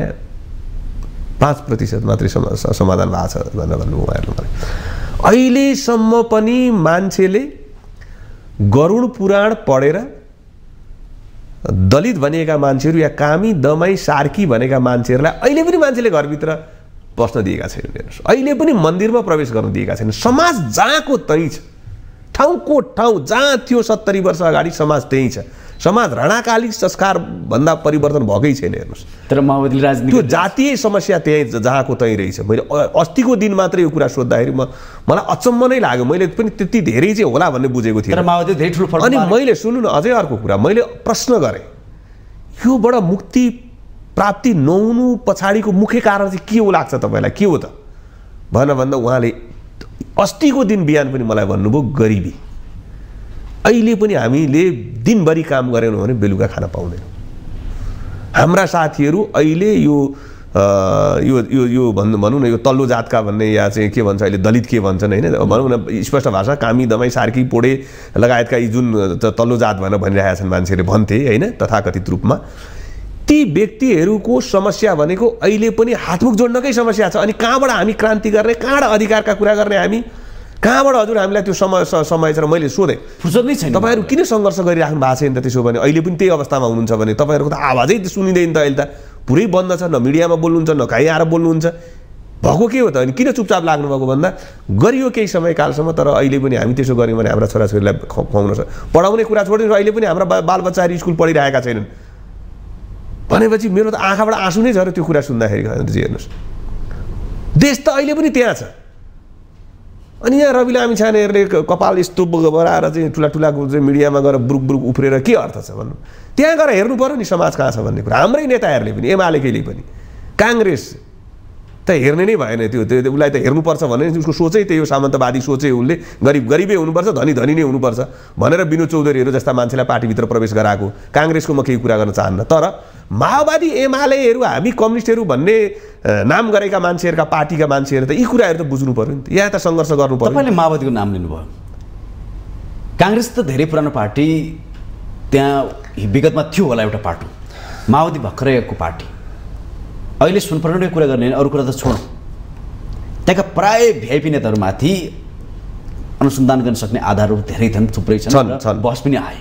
B: 5% मात्रै समाधान भएको छ भनेर भन्नु उहाँहरुले अहिलेसम्म पनि मान्छेले गरुड पुराण पढेर दलित भनेका मान्छेहरू या कामी दमाई सार्की भनेका मान्छेहरूलाई अहिले पनि मान्छेले घरभित्र बस्न दिएका छैनन् हेर्नुस् अहिले पनि मन्दिरमा प्रवेश गर्न दिएका छैनन् समाज जहाँको त्यही छ ठाउँको ठाउँ जहाँ थियो 70 वर्ष अगाडि समाज त्यही छ समाज रणकालिक संस्कार भन्दा परिवर्तन भएकै छैन हेर्नुस्
A: तर माओवादीले राजनीति
B: त्यो जातीय समस्या त्यही जहाँको त्यही रहेछ मैले अस्तिको दिन मात्रै यो कुरा सोध्दाखेरि मलाई अचम्म नै लाग्यो मैले पनि त्यति धेरै चाहिँ होला भन्ने बुझेको थिएँ
A: तर माओवादी धेरै ठुलो फरक
B: अनि मैले सुन्नु न अझै अर्को कुरा मैले प्रश्न गरेँ योबाट मुक्ति प्राप्ति नहुनु पछाडिको मुख्य कारण चाहिँ के हो लाग्छ तपाईलाई के हो त भन्दा उहाँले अस्तिको दिन बिहान पनि मलाई भन्नुभयो गरिबी अहिले पनि हामीले दिनभरि काम गरेनौँ भने बेलुका खान पाउँदैनौँ हाम्रा साथीहरू अहिले यो भनौँ न यो तल्लो जातका भन्ने या चाहिँ के भन्छ अहिले दलित के भन्छन् हैन भनौँ न स्पष्ट भाषा कामी दमाई सार्की पोडे लगायतका यी जुन तल्लो जात भनेर भनिरहेका छन् मान्छेले भन्थे हैन तथाकथित रूपमा ती व्यक्तिहरूको समस्या भनेको अहिले पनि हातमुख जोड्नकै समस्या छ अनि कहाँबाट हामी क्रान्ति गर्ने कहाँबाट अधिकारका कुरा गर्ने हामी कहाँबाट हजुर हामीलाई त्यो समय छ र मैले सोधेँ
A: फुर्सद नै छैन
B: तपाईहरु किन सङ्घर्ष गरिराख्नु भएको छैन त त्यसो भने अहिले पनि त्यही अवस्थामा हुनुहुन्छ भने तपाईहरुको त आवाजै सुनिँदैन त अहिले त पुरै बन्द छ न मिडियामा बोल्नुहुन्छ न कहीँ आएर बोल्नुहुन्छ भएको के हो त अनि किन चुपचाप लाग्नु भएको भन्दा गरियो केही समयकालसम्म तर अहिले पनि हामी त्यसो गर्यौँ भने हाम्रा छोराछोरीलाई खुवाउन सक्छ पढाउने कुरा छोडिदिनु अहिले पनि हाम्रा बालबच्चाहरू स्कुल पढिरहेका छैनन् भनेपछि मेरो त आँखाबाट आँसु नै झऱ्यो त्यो कुरा सुन्दाखेरि हेर्नुहोस् देश त अहिले पनि त्यहाँ छ अनि यहाँ रवि लामिछानेहरूले कपाल यस्तो बनाएर चाहिँ ठुला चाहिँ मिडियामा गएर बुरुक बुरुक उफ्रेर के अर्थ छ भन्नु त्यहाँ गएर हेर्नु पर्यो नि समाज कहाँ छ भन्ने कुरा हाम्रै नेताहरूले पनि एमालेकैले पनि काङ्ग्रेस त हेर्ने नै भएन त्यो उसलाई त हेर्नुपर्छ भने उसको सोचै त्यही हो सामन्तवादी सोचै उसले गरिबै हुनुपर्छ धनी नै हुनुपर्छ भनेर विनोद चौधरीहरू जस्ता मान्छेलाई पार्टीभित्र प्रवेश गराएको काङ्ग्रेसको म केही कुरा गर्न चाहन्न तर माओवादी एमालेहरू हामी कम्युनिस्टहरू भन्ने नाम गरेका मान्छेहरूका पार्टीका मान्छेहरू त यी कुराहरू त बुझ्नु पर्यो नि त यहाँ त सङ्घर्ष गर्नु पर्यो
A: तपाईँले माओवादीको नाम लिनुभयो काङ्ग्रेस त धेरै पुरानो पार्टी त्यहाँ विगतमा थियो होला एउटा पार्टी माओवादी भर्खरैको पार्टी अहिले सुनपर्ने कुरा गर्ने अरू कुरा त छोडौँ त्यहाँका प्राय भिआइपी नेताहरूमाथि अनुसन्धान गर्न सक्ने आधारहरू धेरै थुप्रै छन् बहस पनि आए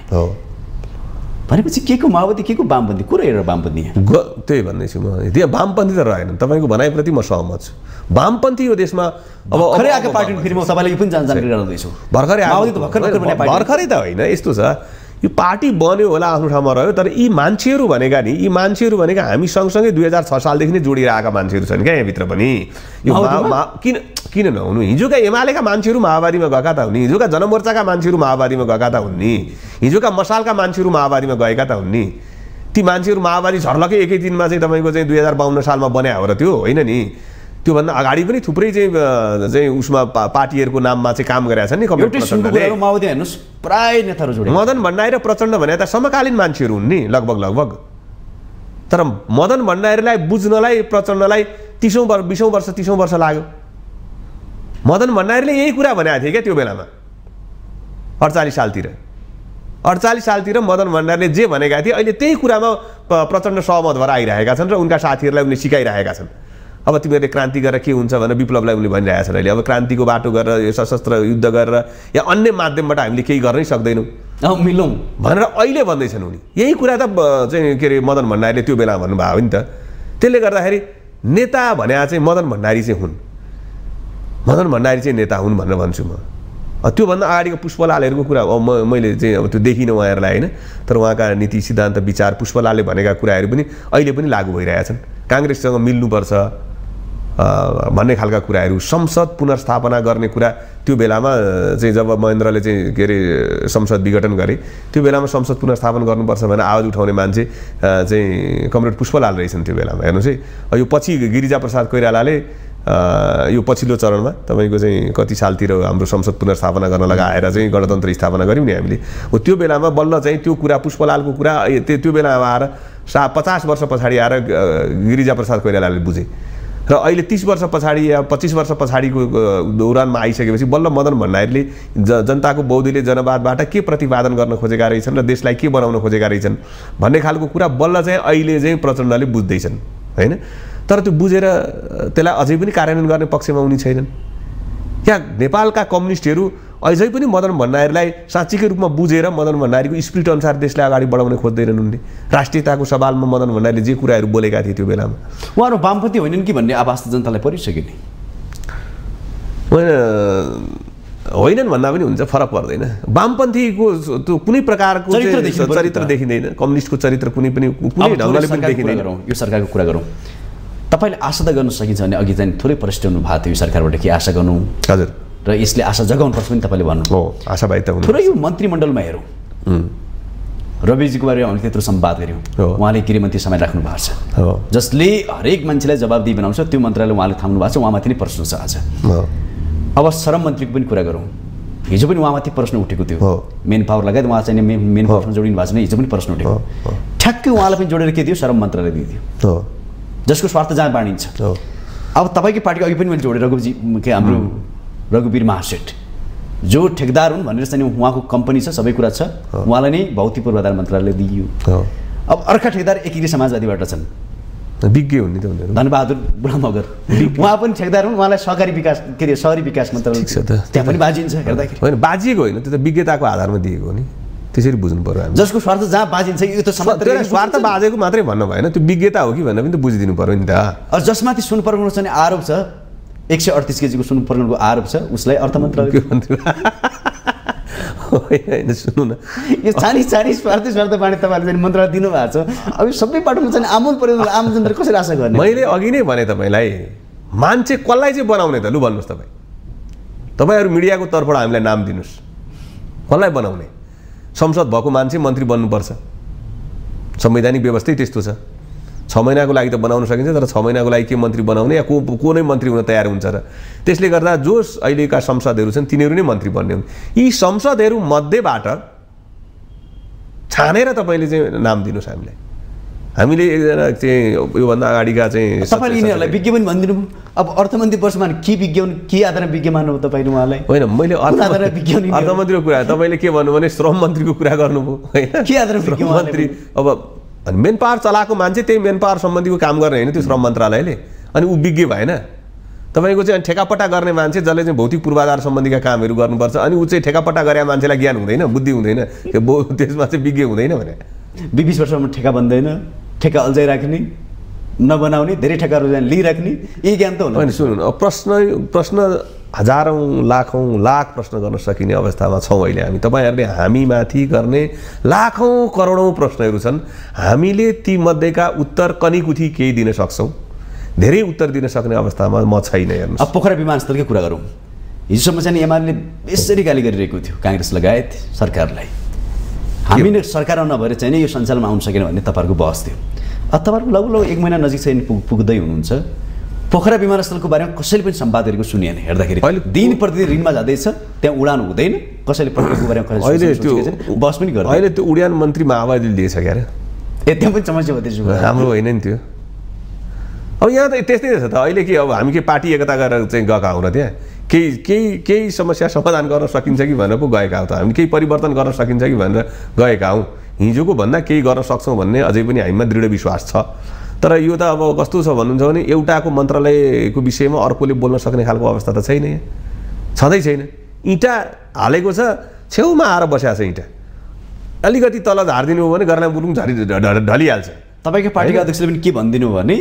A: भनेपछि के को माओवादी के को वामपन्थी कुरा हेरेर वामपन्थी
B: त्यही भन्दैछु म त्यहाँ वामपन्थी त रहेन तपाईँको भनाइप्रति म सहमत छु वामपन्थी यो देशमा अब
A: भर्खरै आएको पार्टी फेरि म तपाईँलाई यो पनि जानकारी गराउँदैछु
B: भर्खरै त होइन यस्तो छ यो पार्टी बन्यो होला आफ्नो ठाउँमा रह्यो तर यी मान्छेहरू भनेका हामी सँगसँगै 2006 सालदेखि नै जोडिएर आएका मान्छेहरू छन् क्या यहाँभित्र पनि यो किन नहुनु हिजोका एमालेका मान्छेहरू माओवादीमा गएका त हुन् हिजोका जनमोर्चाका मान्छेहरू माओवादीमा गएका त हुन् नि हिजोका मसालका मान्छेहरू माओवादीमा गएका त हुन् नि ती मान्छेहरू माओवादी झर्लकै एकै दिनमा चाहिँ तपाईँको चाहिँ 2052 सालमा बन्या हो र त्यो होइन नि। त्योभन्दा अगाडि पनि थुप्रै चाहिँ उसमा पार्टीहरूको नाममा चाहिँ काम गरेका छन् नि कमरेड प्रचण्डले।
A: माओवादी हेर्नुहोस् प्राय नेताहरू जोडे।
B: मदन भण्डारी र प्रचण्ड भने त समकालीन मान्छेहरू हुन् नि लगभग। तर मदन भण्डारीलाई बुझ्नलाई प्रचण्डलाई 20 वर्ष लाग्यो। मदन भण्डारीले यही कुरा भनेको थिए क्या त्यो बेलामा 48 सालतिर मदन भण्डारीले जे भनेका थिए अहिले त्यही कुरामा प्रचण्ड सहमत भएर आइरहेका छन् र उनका साथीहरूलाई उनले सिकाइरहेका छन्। अब तिमीहरूले क्रान्ति गरेर के हुन्छ भनेर विप्लवलाई उनले भनिरहेका छन् अहिले। अब क्रान्तिको बाटो गरेर यो सशस्त्र युद्ध गरेर या अन्य माध्यमबाट हामीले केही गर्नै सक्दैनौँ
A: मिलौँ
B: भनेर अहिले भन्दैछन् उनी। यही कुरा त चाहिँ के अरे मदन भण्डारीले त्यो बेला भन्नुभयो हो नि त। त्यसले गर्दाखेरि नेता भने चाहिँ मदन भण्डारी चाहिँ हुन्, मदन भण्डारी चाहिँ नेता हुन् भनेर भन्छु म। त्योभन्दा अगाडिको पुष्पलालहरूको कुरा मैले चाहिँ अब त्यो देखिनँ उहाँहरूलाई होइन। तर उहाँका नीति सिद्धान्त विचार पुष्पलालले भनेका कुराहरू पनि अहिले पनि लागू भइरहेका छन्। काङ्ग्रेससँग मिल्नुपर्छ भन्ने खालका कुराहरू, संसद पुनर्स्थापना गर्ने कुरा त्यो बेलामा चाहिँ जब महेन्द्रले चाहिँ के अरे संसद विघटन गरे त्यो बेलामा संसद पुनर्स्थापन गर्नुपर्छ भनेर आवाज उठाउने मान्छे चाहिँ कमरेड पुष्पलाल रहेछन् त्यो बेलामा। हेर्नुहोस् है, यो पछि गिरिजाप्रसाद कोइरालाले यो पछिल्लो चरणमा तपाईँको चाहिँ कति सालतिर हाम्रो संसद पुनर्स्थापना गर्न लगाएर चाहिँ गणतन्त्र स्थापना गऱ्यौँ नि हामीले। हो त्यो बेलामा बल्ल चाहिँ त्यो कुरा पुष्पलालको कुरा त्यो बेलामा आएर 50 वर्ष पछाडि आएर गिरिजाप्रसाद कोइरालाले बुझे र अहिले 30 वर्ष पछाडि या 25 वर्ष पछाडिको दौरानमा आइसकेपछि बल्ल मदन भण्डारीले जनताको बौद्धीले जनवादबाट के प्रतिपादन गर्न खोजेका रहेछन् र देशलाई के बनाउन खोजेका रहेछन् भन्ने खालको कुरा बल्ल चाहिँ अहिले चाहिँ प्रचण्डले बुझ्दैछन् होइन। तर त्यो बुझेर त्यसलाई अझै पनि कार्यान्वयन गर्ने पक्षमा उनी छैनन्। यहाँ नेपालका कम्युनिस्टहरू अझै पनि मदन भण्डारीलाई साँच्चीकै रूपमा बुझेर मदन भण्डारीको स्पिरिट अनुसार देशलाई अगाडि बढाउन खोज्दैनन् उनले। राष्ट्रियताको सवालमा मदन भण्डारीले जे कुराहरू बोलेका थिए त्यो बेलामा
A: उहाँहरू वामपन्थी होइनन् कि भन्ने आभास त जनतालाई परिसक्यो नि।
B: होइनन् भन्दा पनि हुन्छ, फरक पर्दैन। वामपन्थीको त्यो कुनै प्रकारको चरित्र देखिँदैन, कम्युनिस्टको चरित्र कुनै ढङ्गले पनि देखिँदैन।
A: यो सरकारको कुरा गरौँ, तपाईँले आशा त गर्न सकिन्छ भने अघि चाहिँ थोरै प्रश्न हुनु भएको थियो यो सरकारबाट के आशा गर्नु
B: हजुर
A: र यसले आशा जगाउनुपर्छ पनि तपाईँले भन्नु
B: हो। आशावादी त हुनु।
A: थोरै यो मन्त्रीमण्डलमा हेरौँ, रविजीको बारेमा हामीले त्यत्रो संवाद गऱ्यौँ, उहाँले गृहमन्त्री समय राख्नु भएको छ जसले हरेक मान्छेलाई जवाबदेही बनाउँछ। त्यो मन्त्रालय उहाँले थाम्नु भएको छ, उहाँमाथि नै प्रश्न छ आज। अब श्रम मन्त्रीको पनि कुरा गरौँ, हिजो पनि उहाँमाथि प्रश्न उठेको थियो। मेन पावर लगायत उहाँ चाहिँ मेन पावरमा जोडिनु भएको छ, हिजो पनि प्रश्न उठेको। ठ्याक्कै उहाँलाई पनि जोडेर के दियो, श्रम मन्त्रालय दिइदियो जसको स्वार्थ जहाँ बाँडिन्छ। अब तपाईँकै पार्टीको अघि पनि मैले जोडेर रघुजी के हाम्रो रघुवीर महासेठ जो ठेकदार हुन् भनेर चाहिँ उहाँको कम्पनी छ, सबै कुरा छ, उहाँलाई नै भौतिक पूर्वाधार मन्त्रालय दिइयो। अब अर्का ठेकदार एकीकृत समाजवादीबाट छन्,
B: विज्ञ हुन् नि त उनीहरू,
A: धनबहादुर बुढा मगर उहाँ पनि ठेकदार हुन्, उहाँलाई सहकारी विकास के अरे शहरी विकास मन्त्रालय त्यहाँ पनि बाजिन्छ हेर्दाखेरि।
B: होइन बाजिएको होइन, त्यो त विज्ञताको आधारमा दिएको हो नि, त्यसरी बुझ्नु पर्यो हामी।
A: जसको स्वार्थ जहाँ बाजिन्छ यो त
B: स्वार्थ बाजेको मात्रै भन्नु भएन, त्यो विज्ञता हो कि भनेर पनि त बुझिदिनु पर्यो नि त।
A: जसमाथि सुन पर्गौँडा चाहिँ आरोप छ, 138 केजीको सुन पर्गौँडाको आरोप छ, उसलाई अर्थ मन्त्रालय
B: होइन। सुन्नु न,
A: यो 40 स्वार्थ बाँडे तपाईँले चाहिँ मन्त्रालय दिनुभएको छ। अब सबै बाटोमा चाहिँ आमूल परिवर्तन आम जनताले कसरी आशा गर्ने?
B: मैले अघि नै भने तपाईँलाई, मान्छे कसलाई चाहिँ बनाउने त लु भन्नुहोस् तपाईँ। तपाईँहरू मिडियाको तर्फबाट हामीलाई नाम दिनुहोस्, कसलाई बनाउने? संसद भएको मान्छे मन्त्री बन्नुपर्छ, संवैधानिक व्यवस्थै त्यस्तो छ। 6 महिनाको लागि त बनाउन सकिन्छ, तर 6 महिनाको लागि के मन्त्री बनाउने या को नै मन्त्री हुन तयार हुन्छ र? त्यसले गर्दा जो अहिलेका संसदहरू छन् तिनीहरू नै मन्त्री बन्ने हुन्। यी संसदहरू मध्येबाट छानेर तपाईँले चाहिँ नाम दिनुहोस् हामीलाई। हामीले एकजना चाहिँ योभन्दा अगाडिका चाहिँ
A: तपाईँले यिनीहरूलाई विज्ञ पनि भनिदिनु। अब अर्थमन्त्री वर्षमा के विज्ञ हुन्, के आधारमा विज्ञ मान्नु तपाईँले उहाँलाई?
B: होइन, मैले अर्थमन्त्रीको कुरा तपाईँले के भन्नु भने श्रम मन्त्रीको कुरा गर्नुभयो होइन,
A: के आधारमा विज्ञ
B: मन्त्री? अब मेन पावर चलाएको मान्छे त्यही मेन पावर सम्बन्धीको काम गर्ने होइन त्यो श्रम मन्त्रालयले, अनि ऊ विज्ञ भएन। तपाईँको चाहिँ ठेकापट्टा गर्ने मान्छे जसले चाहिँ भौतिक पूर्वाधार सम्बन्धीका कामहरू गर्नुपर्छ, अनि ऊ चाहिँ ठेकापट्टा गरे मान्छेलाई ज्ञान हुँदैन, बुद्धि हुँदैन, त्यसमा चाहिँ विज्ञ हुँदैन भने
A: 20 वर्षमा ठेका बन्दैन, ठेका अल्झाइ राख्ने, नबनाउने, धेरै ठेकाहरू लिइराख्ने, यही ज्ञान त होला।
B: होइन सुन्नु न, प्रश्न हजारौँ लाख प्रश्न गर्न सकिने अवस्थामा छौँ अहिले हामी। तपाईँहरूले हामीमाथि गर्ने लाखौँ करोडौँ प्रश्नहरू छन्, हामीले ती मध्येका उत्तर कनिकुथी केही दिन सक्छौँ, धेरै उत्तर दिन सक्ने अवस्थामा म छैन। हेर्नु,
A: अब पोखरा विमानस्थलकै कुरा गरौँ, हिजोसम्म चाहिँ एमाले यसरी गाली गरिरहेको थियो काङ्ग्रेस लगायत सरकारलाई। हामी नै सरकारमा नभएर चाहिँ नि यो सञ्चालनमा आउन सकेन भन्ने तपाईँहरूको बहस थियो। तपाईँहरूको लगभग 1 महिना नजिक चाहिँ पुग्दै हुनुहुन्छ। पोखरा विमानस्थलको बारेमा कसैले पनि सम्वाद गरेको सुनिएन। हेर्दाखेरि दिन प्रतिदिन ऋणमा जाँदैछ, त्यहाँ उडान हुँदैन, कसैले पटकको बारेमा
B: अहिले त्यो
A: बस पनि गर्दैन।
B: अहिले त्यो उडान मन्त्री माओवादीले दिएछ क्यारे,
A: त्यहाँ पनि समस्या हुँदैछ।
B: राम्रो होइन नि त्यो। अब यहाँ त त्यस्तै छ त। अहिले के अब हामी के पार्टी एकता गरेर चाहिँ गएका हौँ र त्यहाँ केही समस्या समाधान गर्न सकिन्छ कि भनेर पो गएका हौँ त। हामी केही परिवर्तन गर्न सकिन्छ कि भनेर गएका हौँ। हिजोको भन्दा केही गर्न सक्छौँ भन्ने अझै पनि हामीमा दृढ विश्वास छ। तर यो त अब कस्तो छ भन्नुहुन्छ भने एउटाको मन्त्रालयको विषयमा अर्कोले बोल्न सक्ने खालको अवस्था त छैन, यहाँ छँदै छैन। इँटा हालेको छ, छेउमा आएर बसेको छ इँटा, अलिकति तल झारिदिनु हो भने गर्ला बुलुङ ढलिहाल्छ।
A: तपाईँको पार्टीको अध्यक्षले पनि के भनिदिनु भने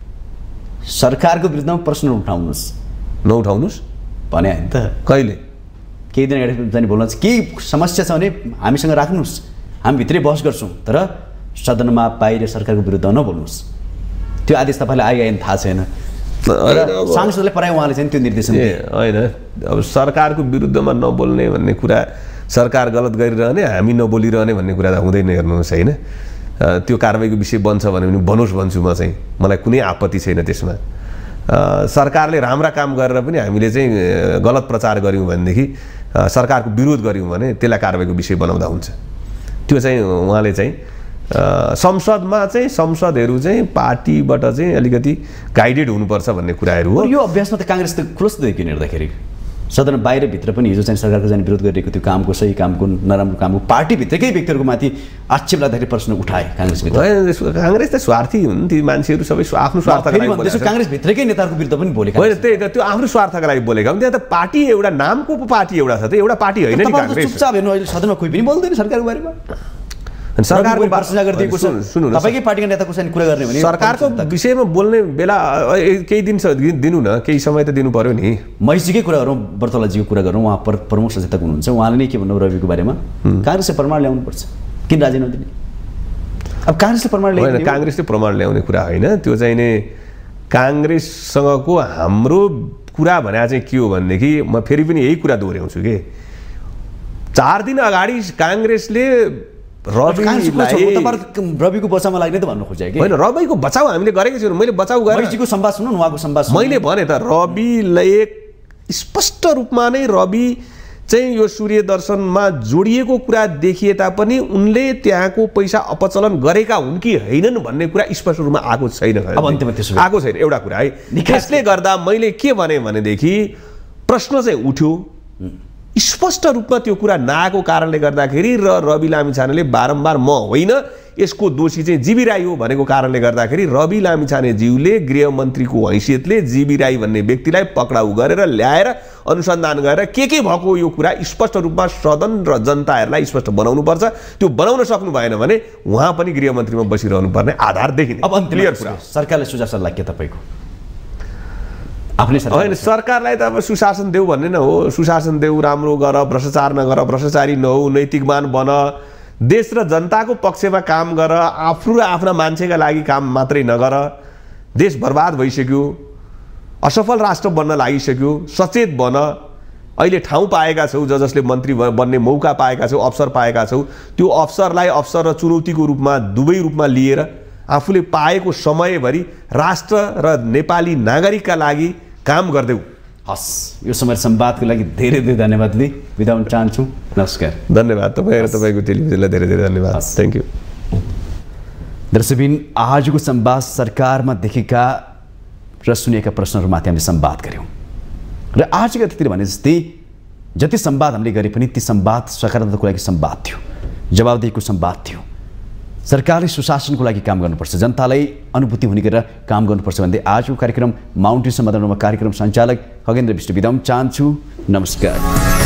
A: सरकारको विरुद्धमा प्रश्न उठाउनुहोस्।
B: नउठाउनुहोस्
A: भने होइन त,
B: कहिले
A: केही दिन अगाडि जाने बोल्नु केही समस्या छ भने हामीसँग राख्नुहोस्, हामी भित्रै बहस गर्छौँ, तर सदनमा बाहिर सरकारको विरुद्ध नबोल्नुहोस्। त्यो आदेश तपाईँलाई आएन थाहा छैन। सांसदले पराए उहाँले चाहिँ त्यो निर्देशन
B: होइन। अब सरकारको विरुद्धमा नबोल्ने भन्ने कुरा, सरकार गलत गरिरहने हामी नबोलिरहने भन्ने कुरा त हुँदैन। हेर्नुहोस् होइन, त्यो कारबाहीको विषय बन्छ भने पनि बनोस् भन्छु म चाहिँ, मलाई कुनै आपत्ति छैन त्यसमा। सरकारले राम्रा काम गरेर पनि हामीले चाहिँ गलत प्रचार गऱ्यौँ भनेदेखि, सरकारको विरोध गऱ्यौँ भने त्यसलाई कारबाहीको विषय बनाउँदा हुन्छ। त्यो चाहिँ उहाँले चाहिँ संसदमा चाहिँ संसदहरू चाहिँ पार्टीबाट चाहिँ अलिकति गाइडेड हुनुपर्छ भन्ने कुराहरू हो।
A: यो अभ्यासमा त काङ्ग्रेस त खुलस्त देखिन। हेर्दाखेरि सदन बाहिरभित्र पनि हिजो चाहिँ सरकारको जाने विरोध गरिरहेको त्यो कामको, सही कामको, नराम्रो कामको पार्टीभित्रकै व्यक्तिहरूको माथि आक्षेप लाग्दाखेरि प्रश्न उठाए काङ्ग्रेसभित्र।
B: काङ्ग्रेस त स्वार्थी हुन्, ती मान्छेहरू सबै आफ्नो स्वार्थका लागि बोलेका।
A: काङ्ग्रेसभित्रकै नेताहरूको विरुद्ध पनि बोलेका
B: होइन, त्यही त, त्यो आफ्नो स्वार्थका लागि बोलेका हुन्। त्यहाँ त पार्टी एउटा नामको पार्टी एउटा छ, त एउटा पार्टी होइन नि काङ्ग्रेस।
A: चुपचाप हेर्नु, अहिले सदनमा कोही पनि बोल्दैन सरकारको बारेमा।
B: सरकारको
A: प्रशंसा गरिदिएको छ, सुन्नु न, तपाईँकै पार्टीका नेताको चाहिँ कुरा गर्ने भने
B: सरकारको विषयमा बोल्ने बेला केही दिन दिनु न, केही समय त दिनु पर्यो नि।
A: महेशजीकै कुरा गरौँ, बर्तलाजीको कुरा गरौँ, उहाँ प्रमुख सचेतक हुनुहुन्छ, उहाँले नै के भन्नु रविको बारेमा, काङ्ग्रेसले प्रमाण ल्याउनुपर्छ, किन राजी नदिने? अब काङ्ग्रेसले प्रमाण ल्याउने,
B: काङ्ग्रेसले प्रमाण ल्याउने कुरा होइन, त्यो चाहिँ नि काङ्ग्रेससँगको हाम्रो कुरा भने चाहिँ के हो भनेदेखि, म फेरि पनि यही कुरा दोहोऱ्याउँछु कि 4 दिन अगाडि काङ्ग्रेसले
A: रविको बचाउमा लाग्ने त भन्नु खोजेको
B: होइन। रविको बचाउ हामीले गरेकै छैनौँ। मैले बचाउ गरेँ,
A: सम्वाद सुन्नु, उहाँको सम्वाद
B: मैले भने त रविले स्पष्ट रूपमा नै रवि चाहिँ यो सूर्य दर्शनमा जोडिएको कुरा देखिए तापनि उनले त्यहाँको पैसा अपचलन गरेका हुन् कि होइनन् भन्ने कुरा स्पष्ट रूपमा आएको छैन। आएको छैन एउटा कुरा है। त्यसले गर्दा मैले के भने भनेदेखि प्रश्न चाहिँ उठ्यो, स्पष्ट रूपमा त्यो कुरा नआएको कारणले गर्दाखेरि र रवि लामिछानेले बारम्बार म होइन यसको दोषी चाहिँ जीवी राई हो भनेको कारणले गर्दाखेरि रवि लामिछानेज्यूले गृहमन्त्रीको हैसियतले जीवी राई भन्ने व्यक्तिलाई पक्राउ गरेर ल्याएर अनुसन्धान गरेर के भएको यो कुरा स्पष्ट रूपमा सदन र जनताहरूलाई स्पष्ट बनाउनुपर्छ। त्यो बनाउन सक्नु भएन भने उहाँ पनि गृहमन्त्रीमा बसिरहनु पर्ने आधार देखिने।
A: अब क्लियर कुरा, सरकारले सुझाव सल्लाह के तपाईँको?
B: होइन, सरकारलाई त अब सुशासन देऊ भन्ने न हो। सुशासन देऊ, राम्रो गर, भ्रष्टाचार नगर, भ्रष्टाचारी नहौ, नैतिकमान बन, देश र जनताको पक्षमा काम गर, आफ्नो र आफ्ना मान्छेका लागि काम मात्रै नगर। देश बर्बाद भइसक्यो, असफल राष्ट्र बन्न लागिसक्यो, सचेत बन। अहिले ठाउँ पाएका छौ, जसले मन्त्री बन्ने मौका पाएका छौ, अवसर पाएका छौ, त्यो अवसरलाई अवसर र चुनौतीको रूपमा दुवै रूपमा लिएर आफूले पाएको समयभरि राष्ट्र र नेपाली नागरिकका लागि काम गर्दै।
A: हस्, यो समय संवादको लागि धेरै धेरै धन्यवाद दिदी, बिदा हुन चाहन्छु। नमस्कार।
B: धन्यवाद तपाईँ र तपाईँको टेलिभिजनलाई धेरै धेरै धन्यवाद। Thank you.
A: दर्शकबिन, आजको संवाद सरकारमा देखेका र सुनेका प्रश्नहरूमाथि हामीले संवाद गऱ्यौँ र आजको अतिथिले भने जस्तै जति संवाद हामीले गरे पनि ती संवाद सकारात्मकको लागि संवाद थियो, जवाबदेहीको संवाद थियो। सरकारले सुशासनको लागि काम गर्नुपर्छ, जनतालाई अनुभूति हुने गरेर काम गर्नुपर्छ भन्दै आजको कार्यक्रम माउन्टेन समाधानमा कार्यक्रम सञ्चालक खगेन्द्र विष्ट बिदा हुन चाहन्छु। नमस्कार।